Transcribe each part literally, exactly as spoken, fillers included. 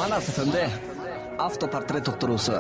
Манас эф эмде автопортрет уктуруусу.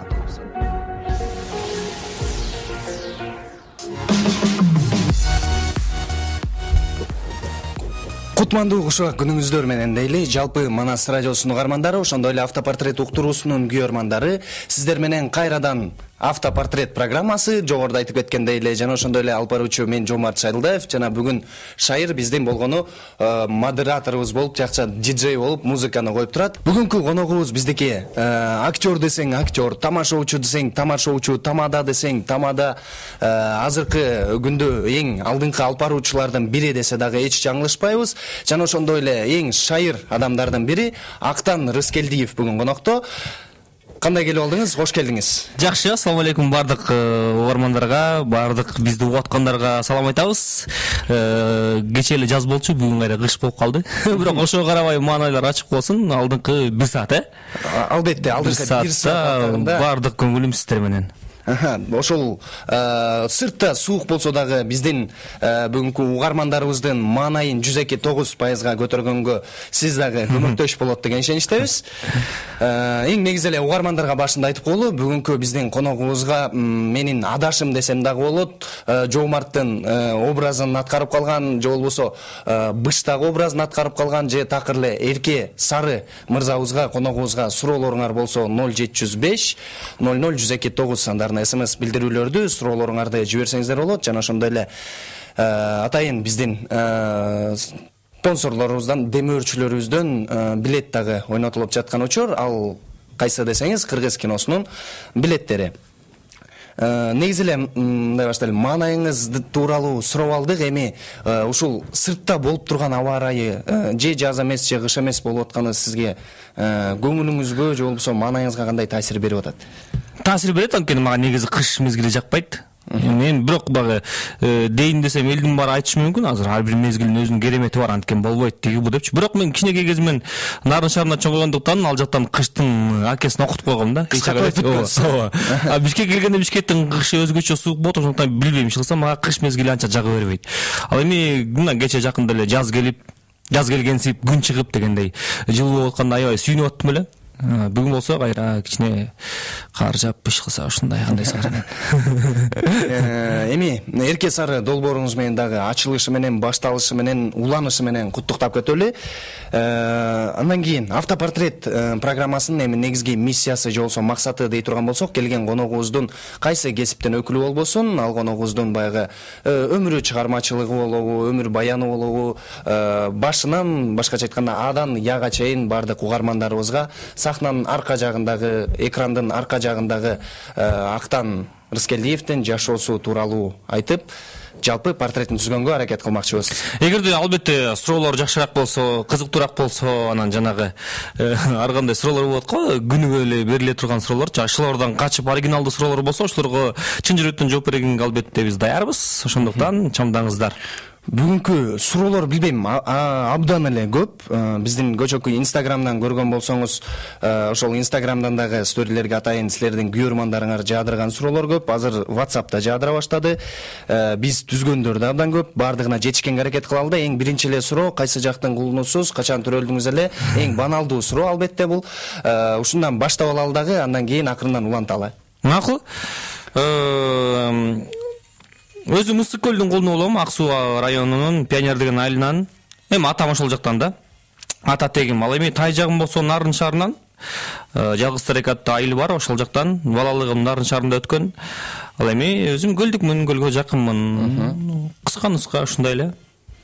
Кутмандуу кушак күнүңүздөр менен дейли. Жалпы Манас радиосунун угармандары, ошондой эле автопортрет уктуруусунун күйөрмандары, сиздер менен кайрадан автопортрет программасы жогоруда айтып кеткендей эле жана ошондой эле алып баруучу мен Жомарт Шайылдаев жана бүгүн Шайыр биздин болгону модераторубуз болуп, жакча диджей болуп, музыканы коюп турат. Бүгүнкү коногубуз биздики актер десең актер, тамашоочу десең тамашоочу, тамада десең тамада. Азыркы күндө эң алдыңкы алып баруучулардын бири десе дагы эч жаңылышпайбыз. Жана ошондой эле эң шайыр адамдардын бири Актан Рыскелдиев бүгүн конокто. Кандай келип алдыңыз? Кош келдиңиз. Жакшы, ассаламу алейкум бардык угармандарга, бардык бизди угуп аткандарга салам айтабыз. Кечээ эле жаз болчу, бүгүн кайра кыш болуп калды. Бирок ошого карабай маанайлар ачык болсун. Алдыңкы бир саат, э? Албетте, алдыңкы бир саатта бардык көңүлүм сиздер менен. Ошол сыртта суук болсо дагы биздин бүгүнкү угармандарыбыздын маанайын жүз эки тогуз пайызга көтөргөнгө сиз дагы көмөктөш болот деген ишеничтебиз. Эң негизи эле угармандарга башында айтып коелу, бүгүнкү биздин коногубузга менин адашым десем дагы болот, Жомарттын образын аткарып калган, же болбосо быштагы образын аткарып калган, же такыр эле Эрке Сары мырзабызга, коногубузга суроолоруңар болсо ноль жети жүз беш ноль ноль жүз эки тогуз сандарына смс билдирүүлөрдү, суроолоруңарды жиберсеңиздер болот. Жана ошондой эле атайын биздин спонсорлорубуздан, демөөрчүлөрүбүздөн билет дагы ойнотулуп жаткан учур. Ал кайсы десеңиз, Кыргыз киносунун билеттери. Негизи эле мындай баштайлы, маанайыңыз тууралуу сурап алдык. Эми ушул сыртта болуп турган аба ырайы, же жаз эмес, же кыш эмес болуп атканы сизге көңүлүңүзгө же болбосо маанайыңызга кандай таасир берип атат? Таасир берет, анткени мага негизи кыш мезгили жакпайт. Мен бирок дагы дейин десем элдин баары айтышы мүмкүн, азыр ар бир мезгилдин өзүнүн керемети бар, анткени болбойт тиги бу депчи. Бирок мен кичинекей кезимден Нарын шаарында чоңойгондуктан ал жактан кыштын акесин окутуп койгом да. А Бишкекке келгенде Бишкектин кышы өзгөчө суук болот, ошондуктан билбейм, иши мага кыш мезгили анча жага бербейт. Ал эми мына кече жакында эле жаз келип, жаз келгенсип күн чыгып дегендей жылуу болуп атканда аябай сүйүнүп аттым эле. Бүгүн болсо кайра кичине кар жаап быш кылса ушундай кандай сарынат. Эми Эрке Сары долбооруңуз менен дагы ачылышы менен, башталышы менен, уланышы менен куттуктап кетөлү. Андан кийин автопортрет программасынын эми негизги миссиясы же болбосо максаты дей турган болсок, келген коногубуздун кайсы кесиптен өкүлү болбосун, ал коногубуздун баягы өмүрү чыгармачылыгы болобу, өмүр баяны болобу, башынан башкача айтканда Адан Яга чейин бардык угармандарыбызга сахнанын арка жагындагы, экрандын арка жагындагы Актан Рыскелдиевдин жашоосу тууралуу айтып, жалпы портретин түзгөнгө аракет кылмакчыбыз. Эгерде албетте суроолор жакшыраак болсо, кызыктуураак болсо, анан жанагы ар кандай суроолор болот го, күнүгө эле бериле турган суроолорчу, ошолордон качып оригиналдуу суроолор болсо, ошолорго чын жүрөктөн жооп бергенге албетте биз даярбыз. Ошондуктан чамдаңыздар. Бүгүнкү суроолор билбейм, абдан эле көп. Биздин көчөкү Инстаграмдан көргөн болсоңуз, ошол Инстаграмдан дагы сторилерге атайын силердин күйөрмандарыңар жаадырган суроолор көп. Азыр WhatsApp'та жаадыра баштады. Биз түзгөндөр да абдан көп. Бардыгына жетишкенге аракет кылалы. Эң биринчи эле суроо, кайсы жактын кулунусуз, качан төрөлдүңүз эле? Эң баналдуу суроо албетте бул. Ушундан баштап алалы дагы, андан кийин акырындан уланталы. Макул. Өзүм Ысык көлдүн кулуну болом, Ак Суу районунун Пионер деген айылынан. Эми атам ошол жактан да. Ата тегим. Ал эми тай жагым болсо Нарын шаарынан. Жалгыз Терек аттуу айыл бар, ошол жактан. Балалыгым Нарын шаарында өткөн. Ал эми өзүм көлдүкмүн, көлгө жакынмын. Кыска нуска ушундай эле.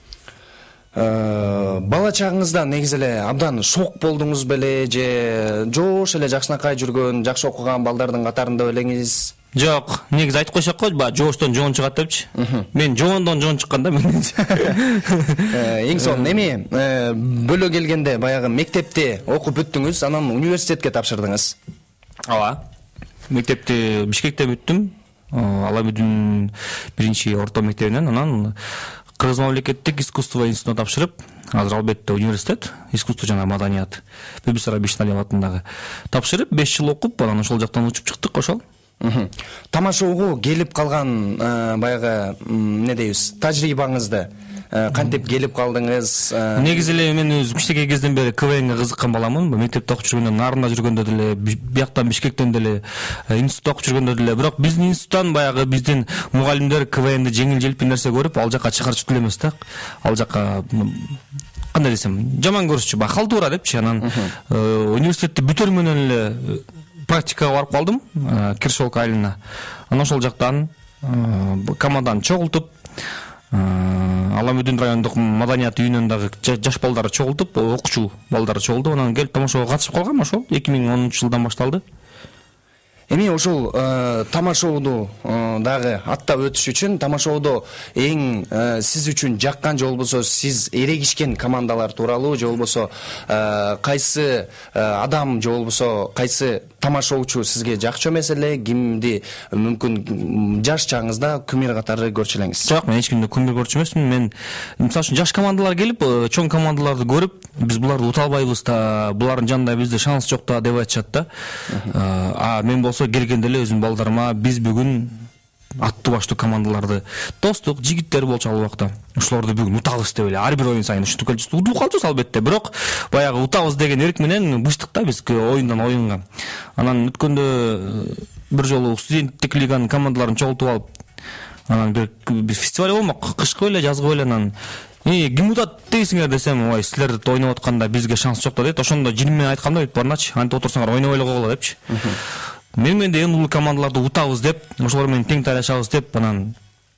Бала чагыңызда негизи эле абдан шок болдуңуз беле, же жоош эле жакшынакай жүргөн, жакшы окуган балдардын катарында белеңиз? Жок, негизи айтып койшок го, баягы жооштон жоон чыгат депчи. Мен жоондон жоон чыккан да мен. Эң сонун эми бөлө келгенде баягы мектепте окуп бүттүңүз, анан университетке тапшырдыңыз. Ооба. Мектепти Бишкекте бүттүм. Ала бүдүн биринчи орто мектебинен, анан Кыргыз мамлекеттик искусство институтуна тапшырып, азыр албетте университет, искусство жана маданият, Бибисара Бишналиев атындагы тапшырып, беш жыл окуп, анан ошол жактан учуп чыктык ошол. Тамашоого келип калган баягы эмне дейбиз, тажрыйбаңызды кантип келип калдыңыз? Негизи эле мен өзүм кичинекей кезден бери КВНге кызыккан баламын. Мектепте окуп жүргөндө, Нарында жүргөндө деле, бияктан Бишкектен деле, институтта окуп жүргөндө деле. Бирок биздин институттан баягы биздин мугалимдер КВНди жеңил-желпи нерсе көрүп, ал жака чыгарчу деле эмес да. Ал жака кандай десем, жаман көрүшчү, ба халтура депчи. Анан университетти бүтөр менен эле практикага барып калдым, Киршолк айылына. Анан ошол жактан команданы чогултуп, Аламүдүн райондук маданият үйүнөн дагы жаш балдарды чогултуп, окуучу балдарды чогултуп, анан келип тамашага катышып калгам. Ошол эки миң онунчу жылдан башталды. Эми ошол тамашоону дагы аттап өтүш үчүн, тамашоодо эң сиз үчүн жаккан, же болбосо сиз эрегишкен командалар тууралуу, же болбосо кайсы адам, же болбосо кайсы тамашоочу сизге жакчу эмес эле, кимди мүмкүн жаш чагыңызда кумир катары көрчү элеңиз? Жок, мен эч кимди кумир көрчү эмесмин. Мен мисалы үчүн жаш командалар келип, чоң командаларды көрүп, биз буларды ута албайбыз да, булардын жанында бизде шанс жок да деп айтышат да. А мен болсо келгенде эле өзүм балдарыма биз бүгүн аттуу баштуу командаларды, достук жигиттер болчу ал убакта, ошолорду бүгүн утабыз деп эле ар бир оюн сайын ушинтип келчүбүз. Утуп калчубуз албетте, бирок баягы утабыз деген эрк менен быштык да биз оюндан оюнга. Анан өткөндө бир жолу студенттик лиганын командаларын чогултуп алып, анан бир фестиваль болмок, кышкы беле, жазгы беле. Анан ким утат дейсиңер десем, ой, силер ойноп атканда бизге шанс жок да дейт. Ошондо жиним менен айткам да, барначы, антип отурсаңар ойнобой эле койгула депчи. Мен менде эң улуу командаларды утабыз деп, ошолор менен тең тайлашабыз деп, анан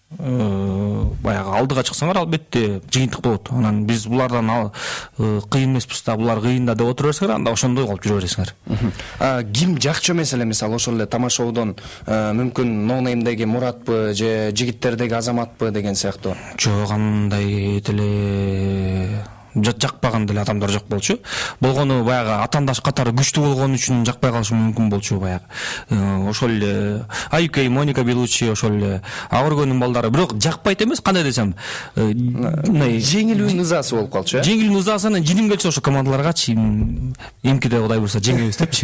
баягы алдыга чыксаңар албетте жыйынтык болот. Анан биз булардан кыйын эмеспиз да, булар кыйын да деп отура берсеңер, анда ошондой кылып жүрө бересиңер. Ким жакчу эмес эле, мисалы ошол эле тамашоодон мүмкүн ноунеймдеги Муратпы же жигиттердеги Азаматпы деген сыяктуу? Жок, андай деле жакпаган деле адамдар жок болчу. Болгону баягы атандаш катары күчтүү болгон үчүн жакпай калышы мүмкүн болчу. Баягы ошол эле Айкей, Моника Белучи, ошол эле Агыргөндүн балдары. Бирок жакпайт эмес, кандай десем, жеңилүүнүн ызасы болуп калчу, э? Жеңилүүнүн ызасынан жиним келчү ошо командаларгачы, эмкиде Кудай буйрса жеңебиз депчи.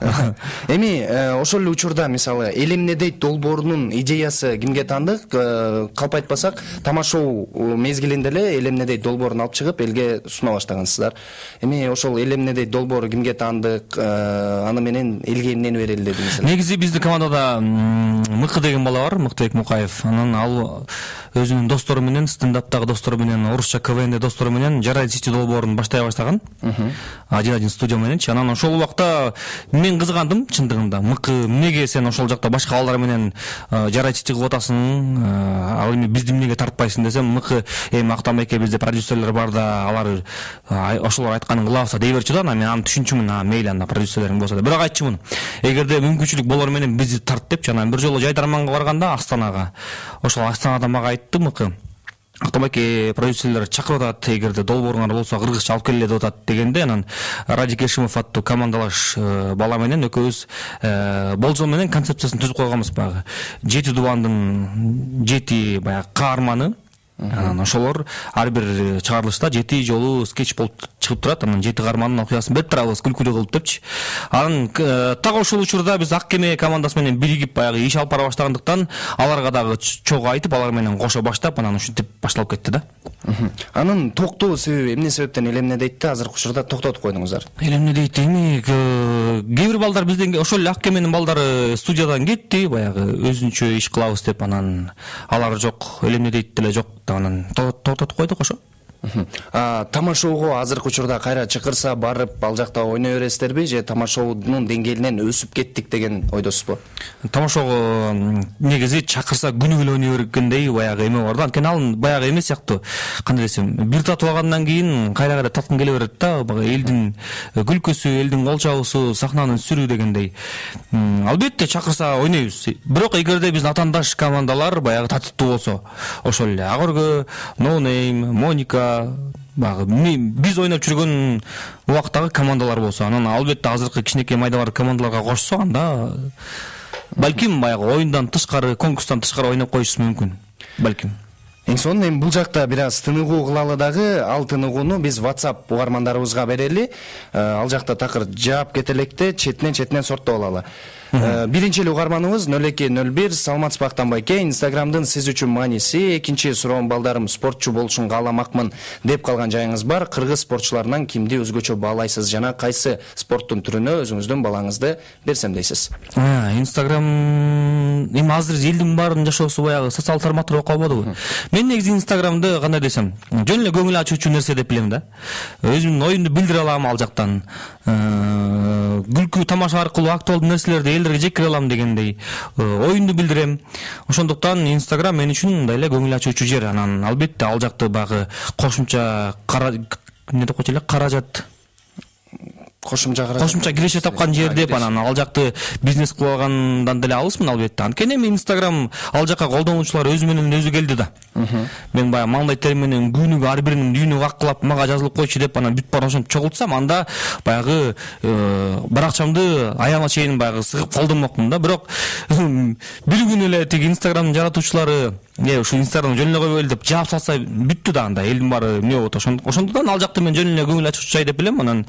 Эми ошол эле учурда мисалы Эл эмне дейт долбоорунун идеясы кимге таандык? Калп айтпасак, тамашоо мезгилинде эле Эл эмне дейт долбоорун алып чыгып элге суна баштагансыздар. Эми ошол Эл эмне дейт долбоору кимге таандык? Аны менен элге эмнени берели дедиңиз? Негизи биздин командада Мыкы деген бала бар, Мыктыбек Мукаев. Анан ал өзүнүн достору менен, стендаптагы достору менен, орусча КВНде достору менен Жарайт Сити долбоорун баштай баштаган. Один-один студия мененчи. Анан ошол убакта мен кызгандым чындыгында. Мыкы, эмнеге сен ошол жакта башка балдар менен Жарайт Сити кылып атасың? Ал эми бизди эмнеге тартпайсың десем, Мыкы, эми Актамеке bizde продюсерлер бар да, алар ошолор айтканын кылабыз дей берчү да. Мен аны түшүнчүмүн, мейли анда продюсерлериң болсо да. Бирок айтчумун, эгерде мүмкүнчүлүк болор менен бизди тарт депчи. Анан бир жолу Жайдарманга барганда, Астанага, ошол Астанада мага айтты Мыкы, Актамеке продюсерлер чакырып атат, эгерде долбооруңар болсо кыргызча алып келеле деп атат дегенде, анан Радик Эшимов аттуу командалаш бала менен экөөбүз болжол менен концепциясын түзүп койгонбуз. Баягы жети дубандын жети баягы каарманы. Анан ошолор ар бир чыгарылышта жети жолу скетч болуп чыгып турат. Анан жети каармандын окуясын берип турабыз күлкүлүү кылып депчи. Анан так ошол учурда биз Ак кеме командасы менен биригип баягы иш алып бара баштагандыктан аларга дагы чогуу айтып, алар менен кошо баштап, анан ушинтип башталып кетти да. Анын токтоо себеби эмне себептен Эл эмне дейт да азыркы учурда токтотуп койдуңуздар? Эл эмне дейт эми кээ бир балдар бизден ошол Ак кеменин балдары студиядан кетти, баягы өзүнчө иш кылабыз деп. Анан алар жок, Эл эмне дейт деле жок. Анан токтотуп койдук ошо. Тамашоого азыркы учурда кайра чакырса барып ал жакта ойной бересиздерби, же тамашоонун деңгээлинен өсүп кеттик деген ойдосузбу? Тамашоого негизи чакырса күнү бүлө ойной бергендей баягы эме бар да. Анткени ал баягы эме сыяктуу, кандай десем, бир татып алгандан кийин кайра кайра таткың келе берет да. Элдин күлкүсү, элдин кол чабуусу, сахнанын сүрүү дегендей. Албетте чакырса ойнойбуз. Бирок эгерде биздин атандаш командалар баягы татыктуу болсо, ошол эле Агыргө, Ноунейм, Моника, багы биз ойноп жүргөн убактагы командалар болсо, анан албетте азыркы кичинекей майда бар командаларга кошсо, анда балким баягы оюндан тышкары, конкурстан тышкары ойноп коюшубуз мүмкүн. Балким. Эң сонун эми бул жакта бир аз тыныгуу кылалы дагы, ал тыныгууну биз WhatsApp угармандарыбызга берели. Ал жакта такыр жаап кете электе четинен четинен сорттоп алалы. Биринчи угарманыбыз нөл эки нөл бир саламатсызбы Актанбайке, Инстаграмдын сиз үчүн мааниси, экинчи суроом балдарым спортчу болушун кааламакмын деп калган жайыңыз бар. Кыргыз спортчуларынан кимди өзгөчө баалайсыз жана кайсы спорттун түрүнө өзүңүздүн балаңызды берсем дейсиз? Инстаграм эми азыр элдин баарынын жашоосу баягы социалдык тармактар болуп калбадыбы? Мен негизи Инстаграмды кандай десем, жөн эле көңүл ачуучу нерсе деп билем да. Өзүмдүн оюмду билдире алам ал жактан. Күлкү тамаша аркылуу актуалдуу нерселерди элдерге жеткире алам дегендей оюнду билдирем. Ошондуктан Инстаграм мен үчүн мындай эле көңүл ачуучу жер. Анан албетте ал жакты багы кошумча кара эмне деп койчу эле, каражат кошумча каражат кошумча киреше тапкан жер деп, анан ал жакты бизнес кылып алгандан деле алысмын албетте. Анткени эми Инстаграм ал жакка колдонуучулар өзү менен өзү келди да. Мен баягы мындай терим менен күнүгө ар биринин дүйнөгө акылап мага жазылып койчу деп анан бүт баарын ошентип чогултсам, анда баягы бар акчамды аяма чейин баягы сыгып колдонмокмун да. Бирок бир күн эле тиги Инстаграмдын жаратуучулары Е, ушу Инстаграм жөн эле койбойлу деп жаап салса бүттү да, анда элдин баары эмне болот. Ошондуктан ал жакты мен жөн эле көңүл ачуучу жай деп билем. Анан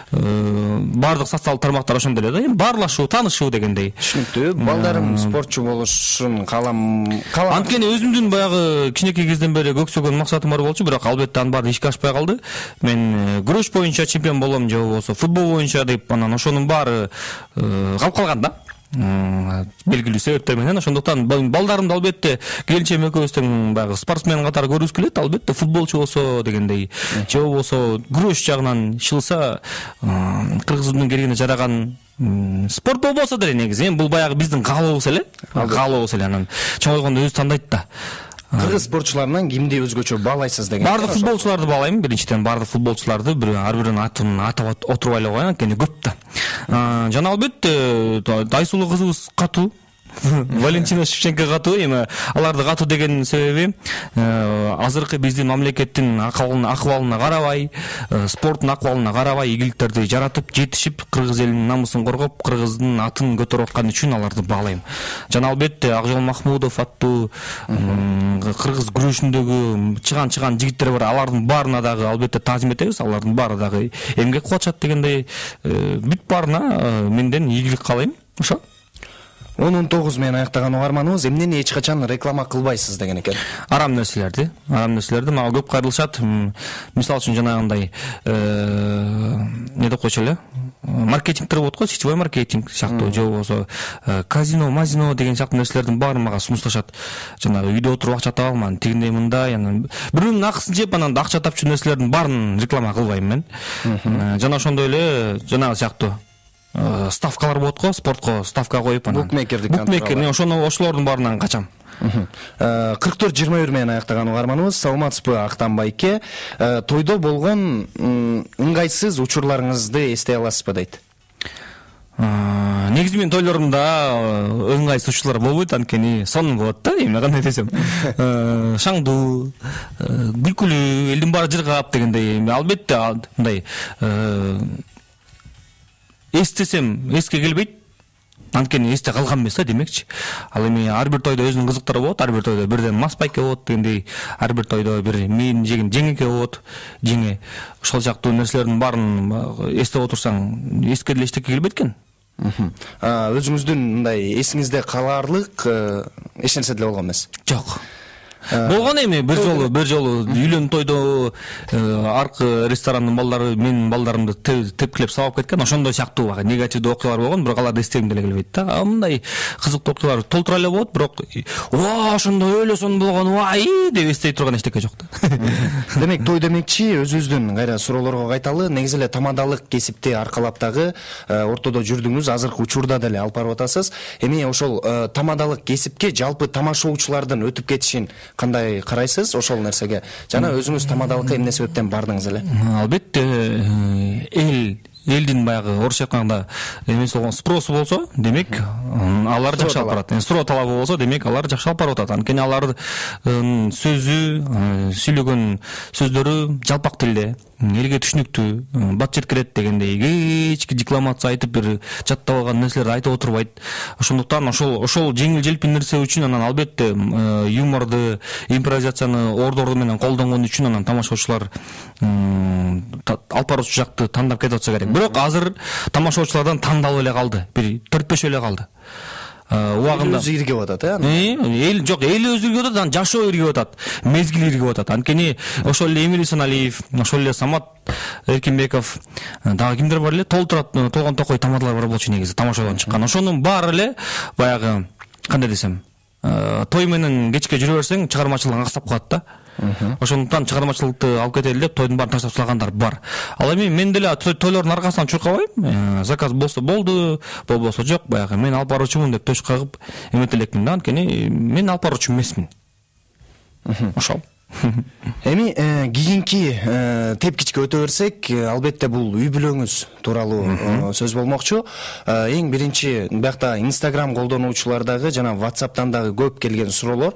баардык социалдык тармактар ошондой эле да, эми баарлашуу, таанышуу дегендей. Түшүнүктүү. Балдарым спортчу болушун каалам. Анткени өзүмдүн баягы кичинекей кезден бери көксөгөн максатым бар болчу, бирок албетте анын баары ишке ашпай калды. Мен күрөш боюнча чемпион болом же болбосо футбол боюнча деп, анан ошонун баары калып калган да. Белгилүү себептер менен. Ошондуктан балдарымды албетте келинчегим экөөбүздүн баягы спортсмен катары көргүс келет. Албетте футболчу болсо дегендей, же болбосо күрөш жагынан чылса, кыргыздын келгенине жараган спорт болбосо деле негизи. Эми бул баягы биздин каалообуз эле. Каалообуз эле. Анан чоңойгондо өзү тандайт да. Кыргыз спортчуларынан кимди өзгөчө баалайсыз деген? Бардык футболчуларды баалайм. Биринчиден бардык футболчуларды ар биринин атын атап отурбай эле коеюн, анткени көп да. Жана албетте Айсулуу кызыбыз катуу. Валентина Шевченко катуу. Эми аларды катуу деген себеби азыркы биздин мамлекеттин акыбалына карабай, спорттун акыбалына карабай ийгиликтерди жаратып, жетишип, кыргыз элинин намысын коргоп, кыргыздын атын көтөрүп аткан үчүн аларды баалайм. Жана албетте Акжол Махмудов аттуу кыргыз күрөшүндөгү чыган-чыган жигиттер бар. Алардын баарына дагы албетте таазим этебиз. Алардын баары дагы эмгек кылып атышат дегендей, бүт баарына менден ийгилик каалайм. Ошо. он тогуз менен аяктаган угарманыбыз эмнени эч качан реклама кылбайсыз деген экен. Арам нерселерди, арам нерселерди мага көп кайрылышат. Мисалы үчүн жанагындай эмне деп койчу эле? Маркетингтер болот го, сетевой маркетинг сыяктуу, же болбосо казино, мазино деген сыяктуу нерселердин баарын мага сунушташат. Жанагы үйдө отуруп акча табам, анан тигиндей мындай, анан бирөөнүн акысын жеп, анан акча тапчу нерселердин баарын реклама кылбайм мен. Жана ошондой эле жанагы сыяктуу ставкалар болот го, спортко ставка коюп, анан букмекердик букмекер, ошону ошолордун баарынан качам. кырк төрт жыйырма бир менен аяктаган угарманыбыз саламатсызбы Актанбайке, тойдо болгон ыңгайсыз учурларыңызды эстей аласызбы дейт. Негизи мен тойлорумда ыңгайсыз учурлар болбойт, анткени сонун болот да, эми кандай десем, шаңдуу, күлкүлүү, элдин баары жыргап дегендей. Албетте мындай эстесем эске келбейт, анткени эсте калган эмес да демекчи. Ал эми ар бир тойдо өзүнүн кызыктары болот, ар бир тойдо бирден мас байке болот дегендей, ар бир тойдо бир мен жеген жеңеке болот, жеңе. Ошол жактуу нерселердин баарын эстеп отурсаң, эске деле эчтеке келбейт экен. Өзүңүздүн мындай эсиңизде калаарлык эч нерсе деле болгон эмес? Жок. Болгон эми бир жолу, бир жолу үйлөнүп тойдо аркы ресторанын балдары менин балдарымды тепкилеп сабап кеткен. Ошондой сыяктуу негативдүү окуялар болгон, бирок аларды эстегим деле келбейт да. Мындай кызыктуу окуялар толтура эле болот, бирок "О, ошондой эле сонун болгон, вай" деп эстей турган эчтеке жок да. Демек, той демекчи, өзүбүздүн кайра суроолорго кайталы. Негизи эле тамадалык кесипти аркалап дагы ортодо жүрдүңүз, азыркы учурда деле алып барып атасыз. Эми ошол тамадалык кесипке жалпы тамашоочулардын өтүп кетишин кандай карайсыз ошол нерсеге? Жана өзүңүз тамадалыкка эмне себептен бардыңыз эле? Албетте эл элдин баягы орусча айтканда эмеси болгон спросу болсо, демек алар жакшы алып барат. Суроо талабы болсо, демек алар жакшы алып барып атат. Анткени алардын сөзү, сүйлөгөн сөздөрү жалпак тилде, элге түшүнүктүү, бат жеткирет дегендей кечки декламация айтып бир жаттап алган нерселерди айтып отурбайт. Ошондуктан ошол ошол жеңил желпин нерсе үчүн анан албетте юморду, импровизацияны ордорду менен колдонгон үчүн анан тамашачылар алып баруучу жакты тандап кетип атса керек. Бирок азыр тамашачылардан тандалып эле калды. Бир төрт беш эле калды. Убагында өзү иргеп атат, э? Эл жок, эл өзү иргеп атат, анан жашоо иргеп атат, мезгил иргеп атат. Анткени ошол эле Эмиль Саналиев, ошол эле Самат Эркинбеков, дагы кимдер бар эле, толтурат, толгон токой тамадалар бар болчу негизи тамашадан чыккан. Ошонун баары эле баягы кандай десем, той менен кечке жүрө берсең, чыгармачылык аксап калат да. Ошондуктан чыгармачылыкты алып кетели деп тойдун баарын таштап салгандар бар. Ал эми мен деле тойлордун аркасынан чуркабайм. Заказ болсо болду, болбосо жок, баягы мен алып баруучумун деп төш кагып эметелекмин да. Анткени мен алып баруучу эмесмин. Ошол. Эми кийинки тепкичке өтө берсек, албетте бул үй бүлөңүз тууралуу сөз болмокчу. Эң биринчи биякта Instagram колдонуучулардагы жана WhatsApp'тан дагы көп келген суроолор.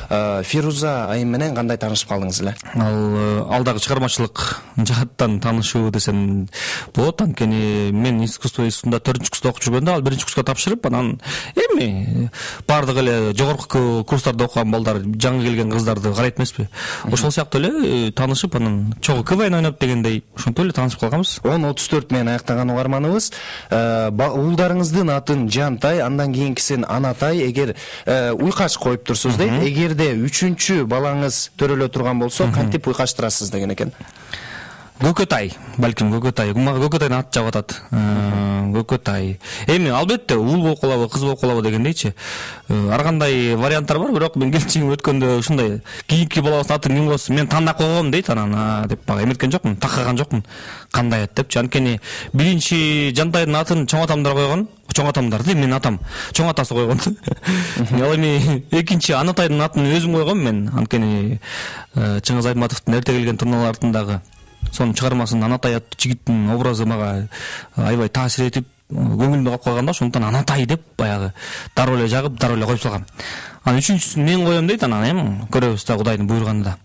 Фируза айым менен кандай таанышып калдыңыз эле? Ал алдагы чыгармачылык жааттан таанышуу десем болот. Анткени мен искусство институтунда төртүнчү курста окуп жүргөндө, ал биринчи курска тапшырып, анан эми бардык эле жогорку курстарда окуган балдар жаңы келген кыздарды карайт эмеспи? Ошол сыяктуу эле таанышып, анан чогуу КВН ойноп дегендей ошентип эле таанышып калганбыз. он отуз төрт менен аяктаган угарманыбыз. Уулдарыңыздын атын Жантай, андан кийинкисин Анатай. Эгер уйкаш коюп турсуз дейт, эгерде үчүнчү балаңыз төрөлө турган болсо, кантип уйкаштырасыз деген экен. Көкөтай, балким Көкөтай. Мага Көкөтайдын аты жагып атат. Көкөтай. Эми албетте уул болуп калабы, кыз болуп калабы дегендейчи. Ар кандай варианттар бар, бирок мен келчегим өткөндө ушундай кийинки балабыздын атын ким коёсун мен тандап койгом дейт, анан деп бага эметкен жокмун, такаган жокмун. Кандай ат депчи. Анткени биринчи Жантайдын атын чоң атамдар койгон. Чоң атамдар дейм, менин атам чоң атасы койгон. Ал эми экинчи Анатайдын атын өзүм койгом мен. Анткени Чыңгыз Айтматовдун эрте келген турналардындагы сонун чыгармасын Анатай аттуу жигиттин образы мага аябай таасир этип, көңүлүмдө калып калганда, ошондуктан Анатай деп баягы дароо эле жагып, дароо эле коюп салгам. Анан үчүнчүсүн мен коем дейт, анан эми көрөбүз да Кудайдын буйруганда.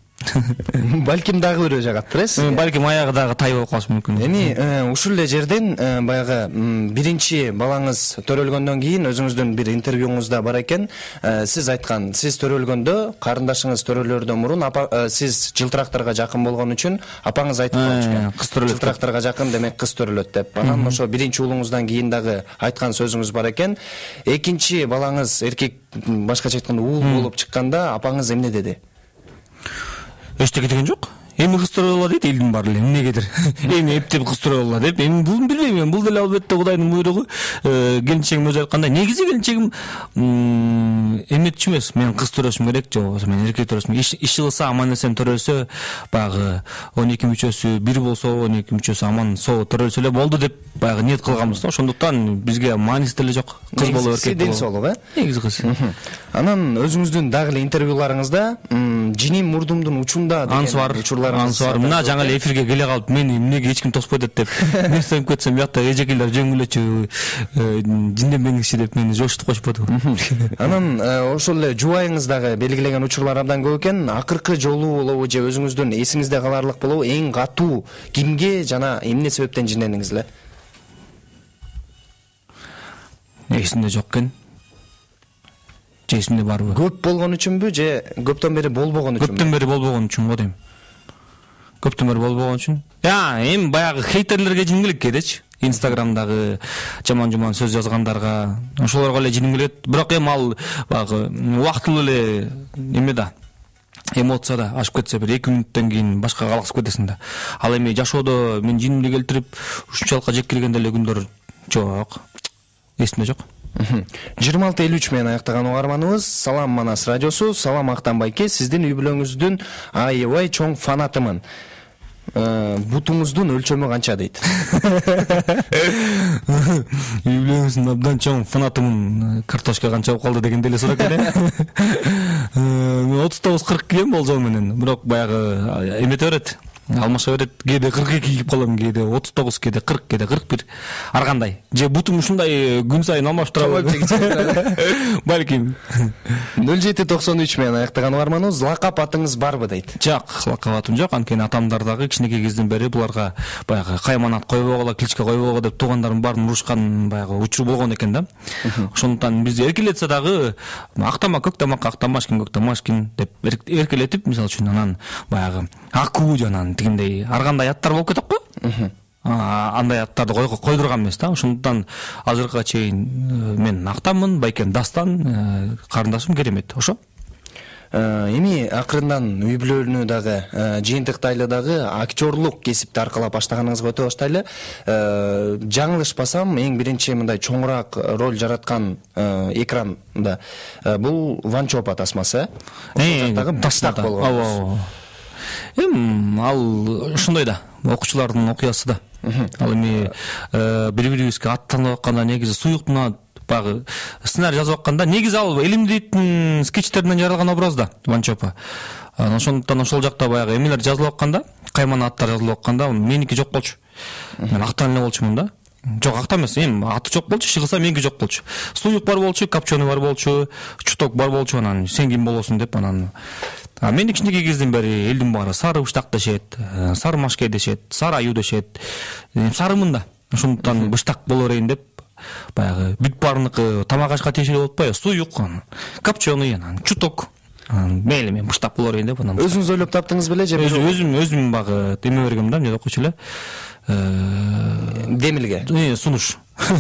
Балким дагы бирөө жагаттыр, э? Балким аягы дагы тай болуп калышы мүмкүн. Эми ушул эле жерден баягы биринчи балаңыз төрөлгөндөн кийин өзүңүздүн бир интервьюңузда бар экен, сиз айткан, сиз төрөлгөндө, карындашыңыз төрөлөрдөн мурун сиз жылтырактарга жакын болгон үчүн апаңыз айтып койчу экен. Кыз төрөлөт. Жылтырактарга жакын, демек кыз төрөлөт деп. Анан ошо биринчи уулуңуздан кийин дагы айткан сөзүңүз бар экен. Экинчи балаңыз эркек, башкача айтканда уул болуп чыкканда апаңыз эмне деди? Эчтеке деген жок. Эми кыз төрөлө дейт элдин баары эле, эмнегедир. Эми эптеп кыз төрөлө деп. Эми бул билбейм мен, бул деле албетте Кудайдын буйругу. Келинчегим өзү айткандай, негизи келинчегим эметчү эмес. Мен кыз төрөшүм керек, же болбосо мен эркек төрөшүм. Иш кылса, аман эсен төрөлсө, баягы он эки мүчөсү бир болсо, он эки мүчөсү аман соо төрөлсө эле болду деп баягы ниет кылганбыз да. Ошондуктан бизге мааниси деле жок. Кыз болобу, эркек болобу. Ден соолук, э? Негизи кыз. Анан өзүңүздүн дагы эле интервьюларыңызда жиним мурдумдун учунда деген учурларыңыз бар. Мына жаңы эле эфирге келе калып, мени эмнеге эч ким тоспойт деп нерсе кетсем, биякта эжекейлер жөңгүлөчү, жинденбеңизчи деп мени жошутуп коюшпаду. Анан ошол эле жубайыңыз дагы белгилеген учурлар абдан көп экен. Акыркы жолу болобу же өзүңүздүн эсиңизде каларлык болобу, эң катуу кимге жана эмне себептен жиндендиңиз эле? Эсимде жок экен. Же эсимде барбы? Көп болгон үчүнбү же көптөн бери болбогон үчүнбү? Көптөн бери болбогон үчүн го дейм. Көптөн бери болбогон үчүн. Я, эми баягы хейтерлерге жиним келет кедечи. Инстаграмдагы жаман-жаман сөз жазгандарга, ошолорго эле жиним келет. Бирок эми ал баягы убактылуу эле эме да. Эмоцияда ашып кетсе, бир эки мүнөттөн кийин башка калкысып кетесиң да. Ал эми жашоодо мен жинимди келтирип, ушунчалыкка жек келген деле күндөр жок. Эсимде жок. жыйырма алты элүү үч менен аяктаган угарманыбыз Салам Манас радиосу. Салам Актан байке, сиздин үй бүлөңүздүн аябай чоң фанатымын. Бутуңуздун өлчөмү канча дейт? Үй бүлөңүздүн абдан чоң фанатымын. Картошка канча болуп калды деген деле сурак эле. Мен отуз тогуз кырк килем болжол менен, бирок баягы эмете берет. алмаша берет. Кээде кырк эки кийип калам, кээде отуз тогуз, кээде кырк, кээде кырк бир. Ар кандай. Же бутум ушундай күн сайын алмаштырабы? Балким. нөл жети токсон үч менен аяктаган угарманыбыз, лакап атыңыз барбы дейт. Жок, лакап атым жок. Анткени атамдар дагы кичинекей кезден бери буларга баягы Кайманат койбогула, кличка койбогула деп туугандарым баарын урушкан баягы учур болгон экен да. Ошондуктан бизди эркелетсе дагы Актама Көктамак, Актамашкин Көктамашкин деп эркелетип, мисалы үчүн анан баягы Аку жанан дегендей ар кандай аттар болуп кетет го. Андай аттарды койдурган эмес да. Ошондуктан азыркыга чейин мен Актаммын, Байкен Дастан, карындашым Керемет. Ошо. Эми акырындан үй бүлөнү дагы жыйынтыктайлы дагы актерлук кесипти аркалап баштаганыңызга өтө баштайлы. Жаңылышпасам, эң биринчи мындай чоңураак роль жараткан экранда бул Ванчопа тасмасы. Ошол баштак болгон. Эм ал ушундай да, окуучулардын окуясы да. Ал эми бири-бирибизге аттанып атканда негизи суюктуна багы сценарий жазып атканда негизи ал Элимдейттин скетчтеринен жаралган образ да, Ванчопа. Ошондуктан ошол жакта баягы эмелер жазылып атканда, Кайман аттар жазылып атканда меники жок болчу. Мен Актан эле болчумун да. Жок, Акта эмес, эми аты жок болчу, чыгылса меники жок болчу. Суюк бар болчу, Капчоны бар болчу, Чуток бар болчу, анан сен ким болосуң деп анан. А мен кичинекей кезден бери элдин баары сары быштак дешет, сары машке дешет, сары аю дешет. Сарымын да. Ошондуктан быштак боло берейин деп баягы бүт баарыныкы тамак ашка тиешелүү болуп атпайбы? Суюк, Капчоны, анан Чуток. Мейли мен быштак боло берейин деп анан. Өзүңүз ойлоп таптыңыз беле же? Өзүм өзүм багы деме бергем да, эмне окуучу эле. Демилге. Сунуш.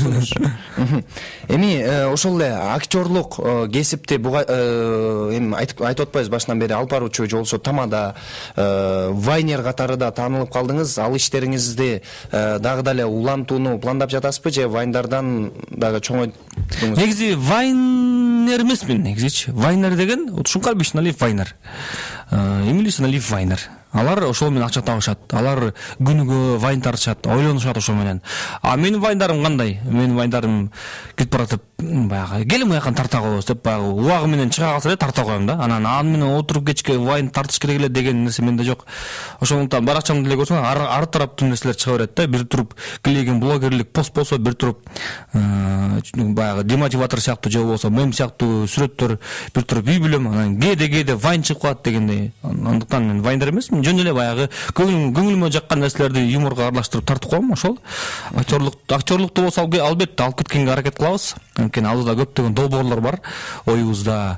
Эми ошол эле актерлук кесипти эми айтып атпайбыз башынан бери алып баруучу же болбосо тамада, вайнер катары да таанылып калдыңыз. Ал иштериңизди дагы деле улантууну пландап жатасызбы же вайндардан дагы чоңойтуңуз? Негизи вайнер эмесмин негизичи. Вайнер деген Ушункар Бишналиев вайнер. Эмили Саналиев вайнер. Алар ошол менен акча табышат. Алар күнүгө вайн тартышат, ойлонушат ошол менен. А менин вайндарым кандай? Менин вайндарым кетип баратып, баягы келин мыякан тарта коебуз деп баягы убагы менен чыга калса эле тарта коем да. Анан аны менен отуруп кечке вайн тартыш керек эле деген нерсе менде жок. Ошондуктан баракчамды деле көрсөң ар тараптуу нерселер чыга берет да. Бир туруп килеген блогерлик пост болсо, бир туруп баягы демотиватор сыяктуу же болбосо мем сыяктуу сүрөттөр, бир туруп үй бүлөм, анан кээде кээде вайн чыгып калат дегендей. Андыктан мен вайндар эмесмин. Жөн эле баягы көңүлүмө жаккан нерселерди юморго аралаштырып тартып коем, ошол. Актерлук, актерлукту болсо албетте алып кеткенге аракет кылабыз. Анткени алдыда көптөгөн долбоорлор бар оюбузда.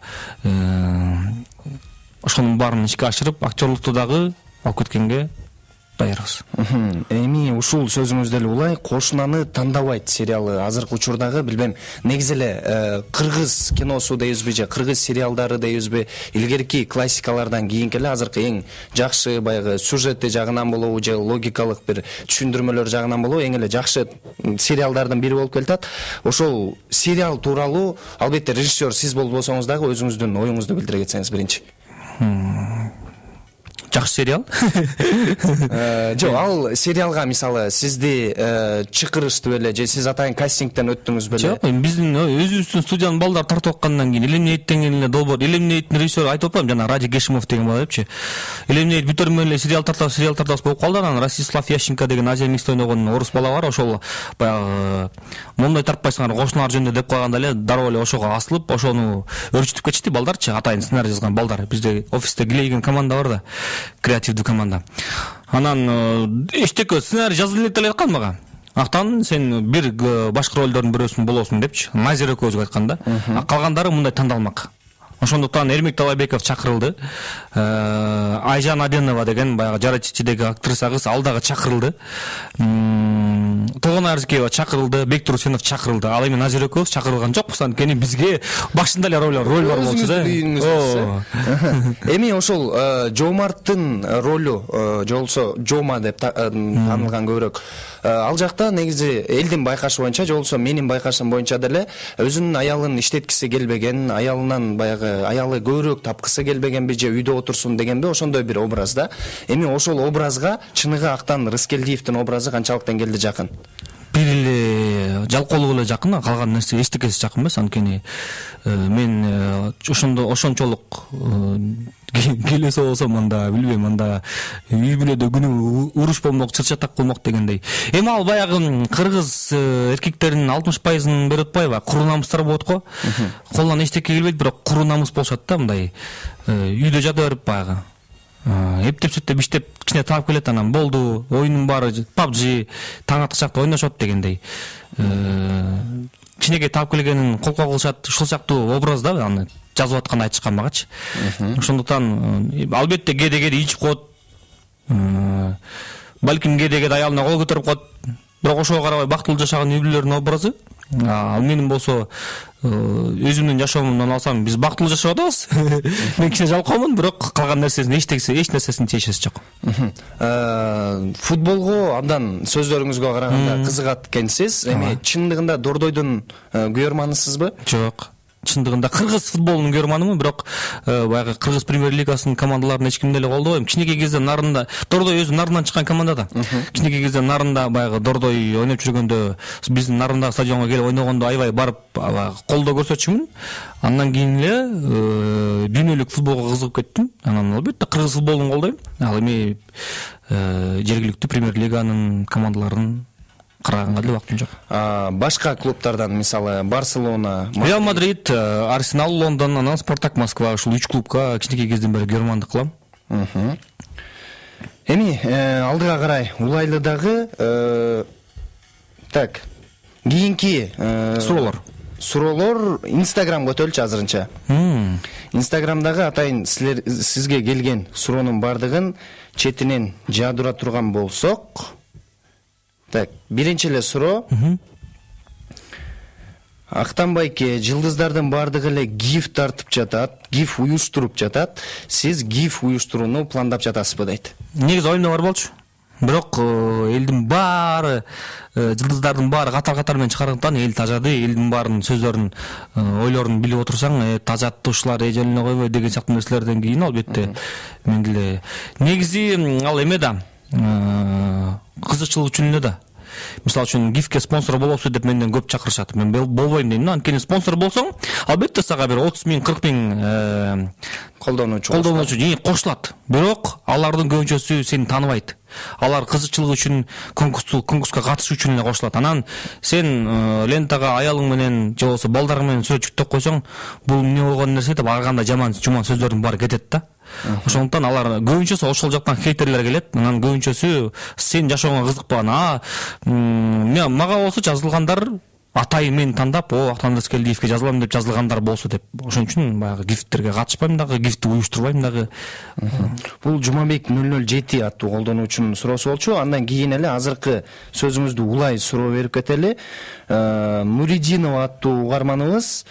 Ошонун баарын ишке ашырып, актерлукту дагы алып кеткенге даярбыз. Эми ушул сөзүңүздө эле улай Кошунаны тандабайт сериалы азыркы учурдагы билбем, негизи эле кыргыз киносу дейбизби же кыргыз сериалдары дейбизби, илгерки классикалардан кийинки эле азыркы эң жакшы баягы сюжети жагынан болобу же логикалык бир түшүндүрмөлөр жагынан болобу эң эле жакшы сериалдардын бири болуп келатат. Ошол сериал тууралуу албетте режиссер сиз болбосоңуз дагы өзүңүздүн оюңузду билдире кетсеңиз биринчи. Жакшы сериал. Жок, ал сериалга мисалы сизди чакырышты беле же сиз атайын кастингден өттүңүз беле? Жок, биздин өзүбүздүн студиянын балдары тартып аткандан кийин Элемнейттен эле долбоор, Элемнейттин режиссеру айтып атпаймынбы, жана Ради Гешимов деген бала депчи. Элемнейт бүтөр менен эле сериал тартабыз, сериал тартабыз болуп калды. Анан Ростислав Ященко деген Азия Миксте ойногон орус бала бар, ошол баягы моундай тартпайсыңар, кошуналар жөнүндө деп койганда эле дароо эле ошого асылып, ошону өрчүтүп кетишти балдарчы, атайын сценарий жазган балдар. Бизде офисте килейген команда бар да. Креативдүү команда. Анан эчтеке сценарий жазылып эле айткан мага. Актан сен бир башкы ролдордун бирөөсүн болосуң депчи. Назир экөөбүзгө айткан да. Калгандары мындай тандалмак. Ошондуктан Эрмек Талайбеков чакырылды. Айжан Аденова деген баягы Жара чичидеги актриса кыз ал дагы чакырылды. Тогон Арзыкеева чакырылды, Бектур Усенов чакырылды. Ал эми Назир экөөбүз чакырылган жокпуз, анткени бизге башында эле роль роль бар болчу да. Эми ошол Жомарттын ролу, же болбосо Жома деп таанылган көбүрөөк. Ал жакта негизи элдин байкашы боюнча, же болбосо менин байкашым боюнча деле өзүнүн аялын иштеткиси келбеген, аялынан баягы аялы көбүрөөк тапкысы келбегенби же үйдө отурсун дегенби, ошондой бир образ да. Эми ошол образга чыныгы Актан Рыскелдиевдин образы канчалыктан келди жакын? Бир эле жалкоолук эле жакын, калган нерсе эчтекеси жакын эмес. Анткени мен ошондо ошончолук келесе болсом анда билбейм, анда үй бүлөдө күнү уруш болмок, чыр-чатак кылмок дегендей. Эми ал баягы кыргыз эркектеринин алтымыш пайызын берип атпайбы? Куру намыстар болот го. Колунан эчтеке келбейт, бирок куру намыс болушат да, мындай үйдө жата берип баягы эптеп сүттеп иштеп кичине таап келет, анан болду, оюнун баары пабжи таң атышакта ойношот дегендей. Кичинеге таап келгенин колко кылышат, ушул сыяктуу образ да аны жазып атканды айтышкан магачы. Ошондуктан албетте кээде-кээде ичип коет, балким кээде-кээде аялына кол көтөрүп коет, бирок ошого карабай бактылуу жашаган үй бүлөлөрдүн образы. Ал менин болсо өзүмдүн жашоомдон алсам, биз бактылуу жашап атабыз. Мен кичине жалкоомун, бирок калган нерсесин эчтекси, эч нерсесин тиешеси жок. Футболго абдан сөздөрүңүзгө караганда кызыгат экенсиз. Эми чындыгында Дордойдун күйөрманысызбы? Жок. Чындыгында кыргыз футболунун көрманымын, бирок баягы кыргыз премьер лигасынын командаларын эч кимди эле колдобойм. Кичинекей кезде Нарында, Дордой өзү Нарындан чыккан команда да. Кичинекей кезде Нарында баягы Дордой ойноп жүргөндө, биздин Нарындагы стадионго келип ойногондо аябай барып колдоо көрсөтчүмүн. Андан кийин эле дүйнөлүк футболго кызыгып кеттим. Анан албетте кыргыз футболун колдойм. Ал эми жергиликтүү премьер лиганын командаларын караганга деле убактым жок. Башка клубтардан, мисалы Барселона, Реал Мадрид, Арсенал Лондон, анан Спартак Москва, ушул үч клубка кичинекей кезден бери көрмандык кылам. Эми алдыга карай улайлыдагы так, кийинки суроолор. Суроолор Instagram көтөлчү азырынча. Instagramдагы атайын силер сизге келген суроонун бардыгын четинен жаадыра турган болсок, так, биринчи эле суроо. Актанбайке, жылдыздардын бардыгы эле гиф тартып жатат, гиф уюштуруп жатат. Сиз гиф уюштурууну пландап жатасызбы дейт. Негизи оюмда бар болчу. Бирок элдин баары, жылдыздардын баары катар-катар менен чыгаргандыктан эл тажады, элдин баарынын сөздөрүн, ойлорун билип отурсаң, тажатты ушулар эжелине койбой деген сыяктуу нерселерден кийин албетте мен деле негизи ал эме да, кызыкчылык үчүн эле да. Мисалы үчүн гифке спонсор болобузбу деп менден көп чакырышат. Мен болбойм дейм. Анткени спонсор болсоң, албетте сага бир отуз миң, кырк миң колдонуучу колдонуучу кошулат. Бирок алардын көбүнчөсү сени тааныбайт. Алар кызыкчылык үчүн, конкурсту конкурска катышуу үчүн эле кошулат. Анан сен лентага аялың менен же болбосо балдарың менен сүрөт жүктөп койсоң, бул эмне болгон нерсе деп ар кандай жаман жуман сөздөрдүн баары кетет да. Ошондуктан алар көбүнчөсү ошол жактан хейтерлер келет. Анан көбүнчөсү сен жашооңо кызыкпаган. А мага болсо жазылгандар атайын мени тандап, о, Актандырс Келдиевге жазылам деп жазылгандар болсо деп. Ошон үчүн баягы гифттерге катышпайм дагы, гифти уюштурбайм дагы. Бул Жумабек нөл нөл жети аттуу колдонуучунун суроосу болчу. Андан кийин эле азыркы сөзүңүздү улай суроо берип кетели. Нуридинова аттуу угарманыбыз,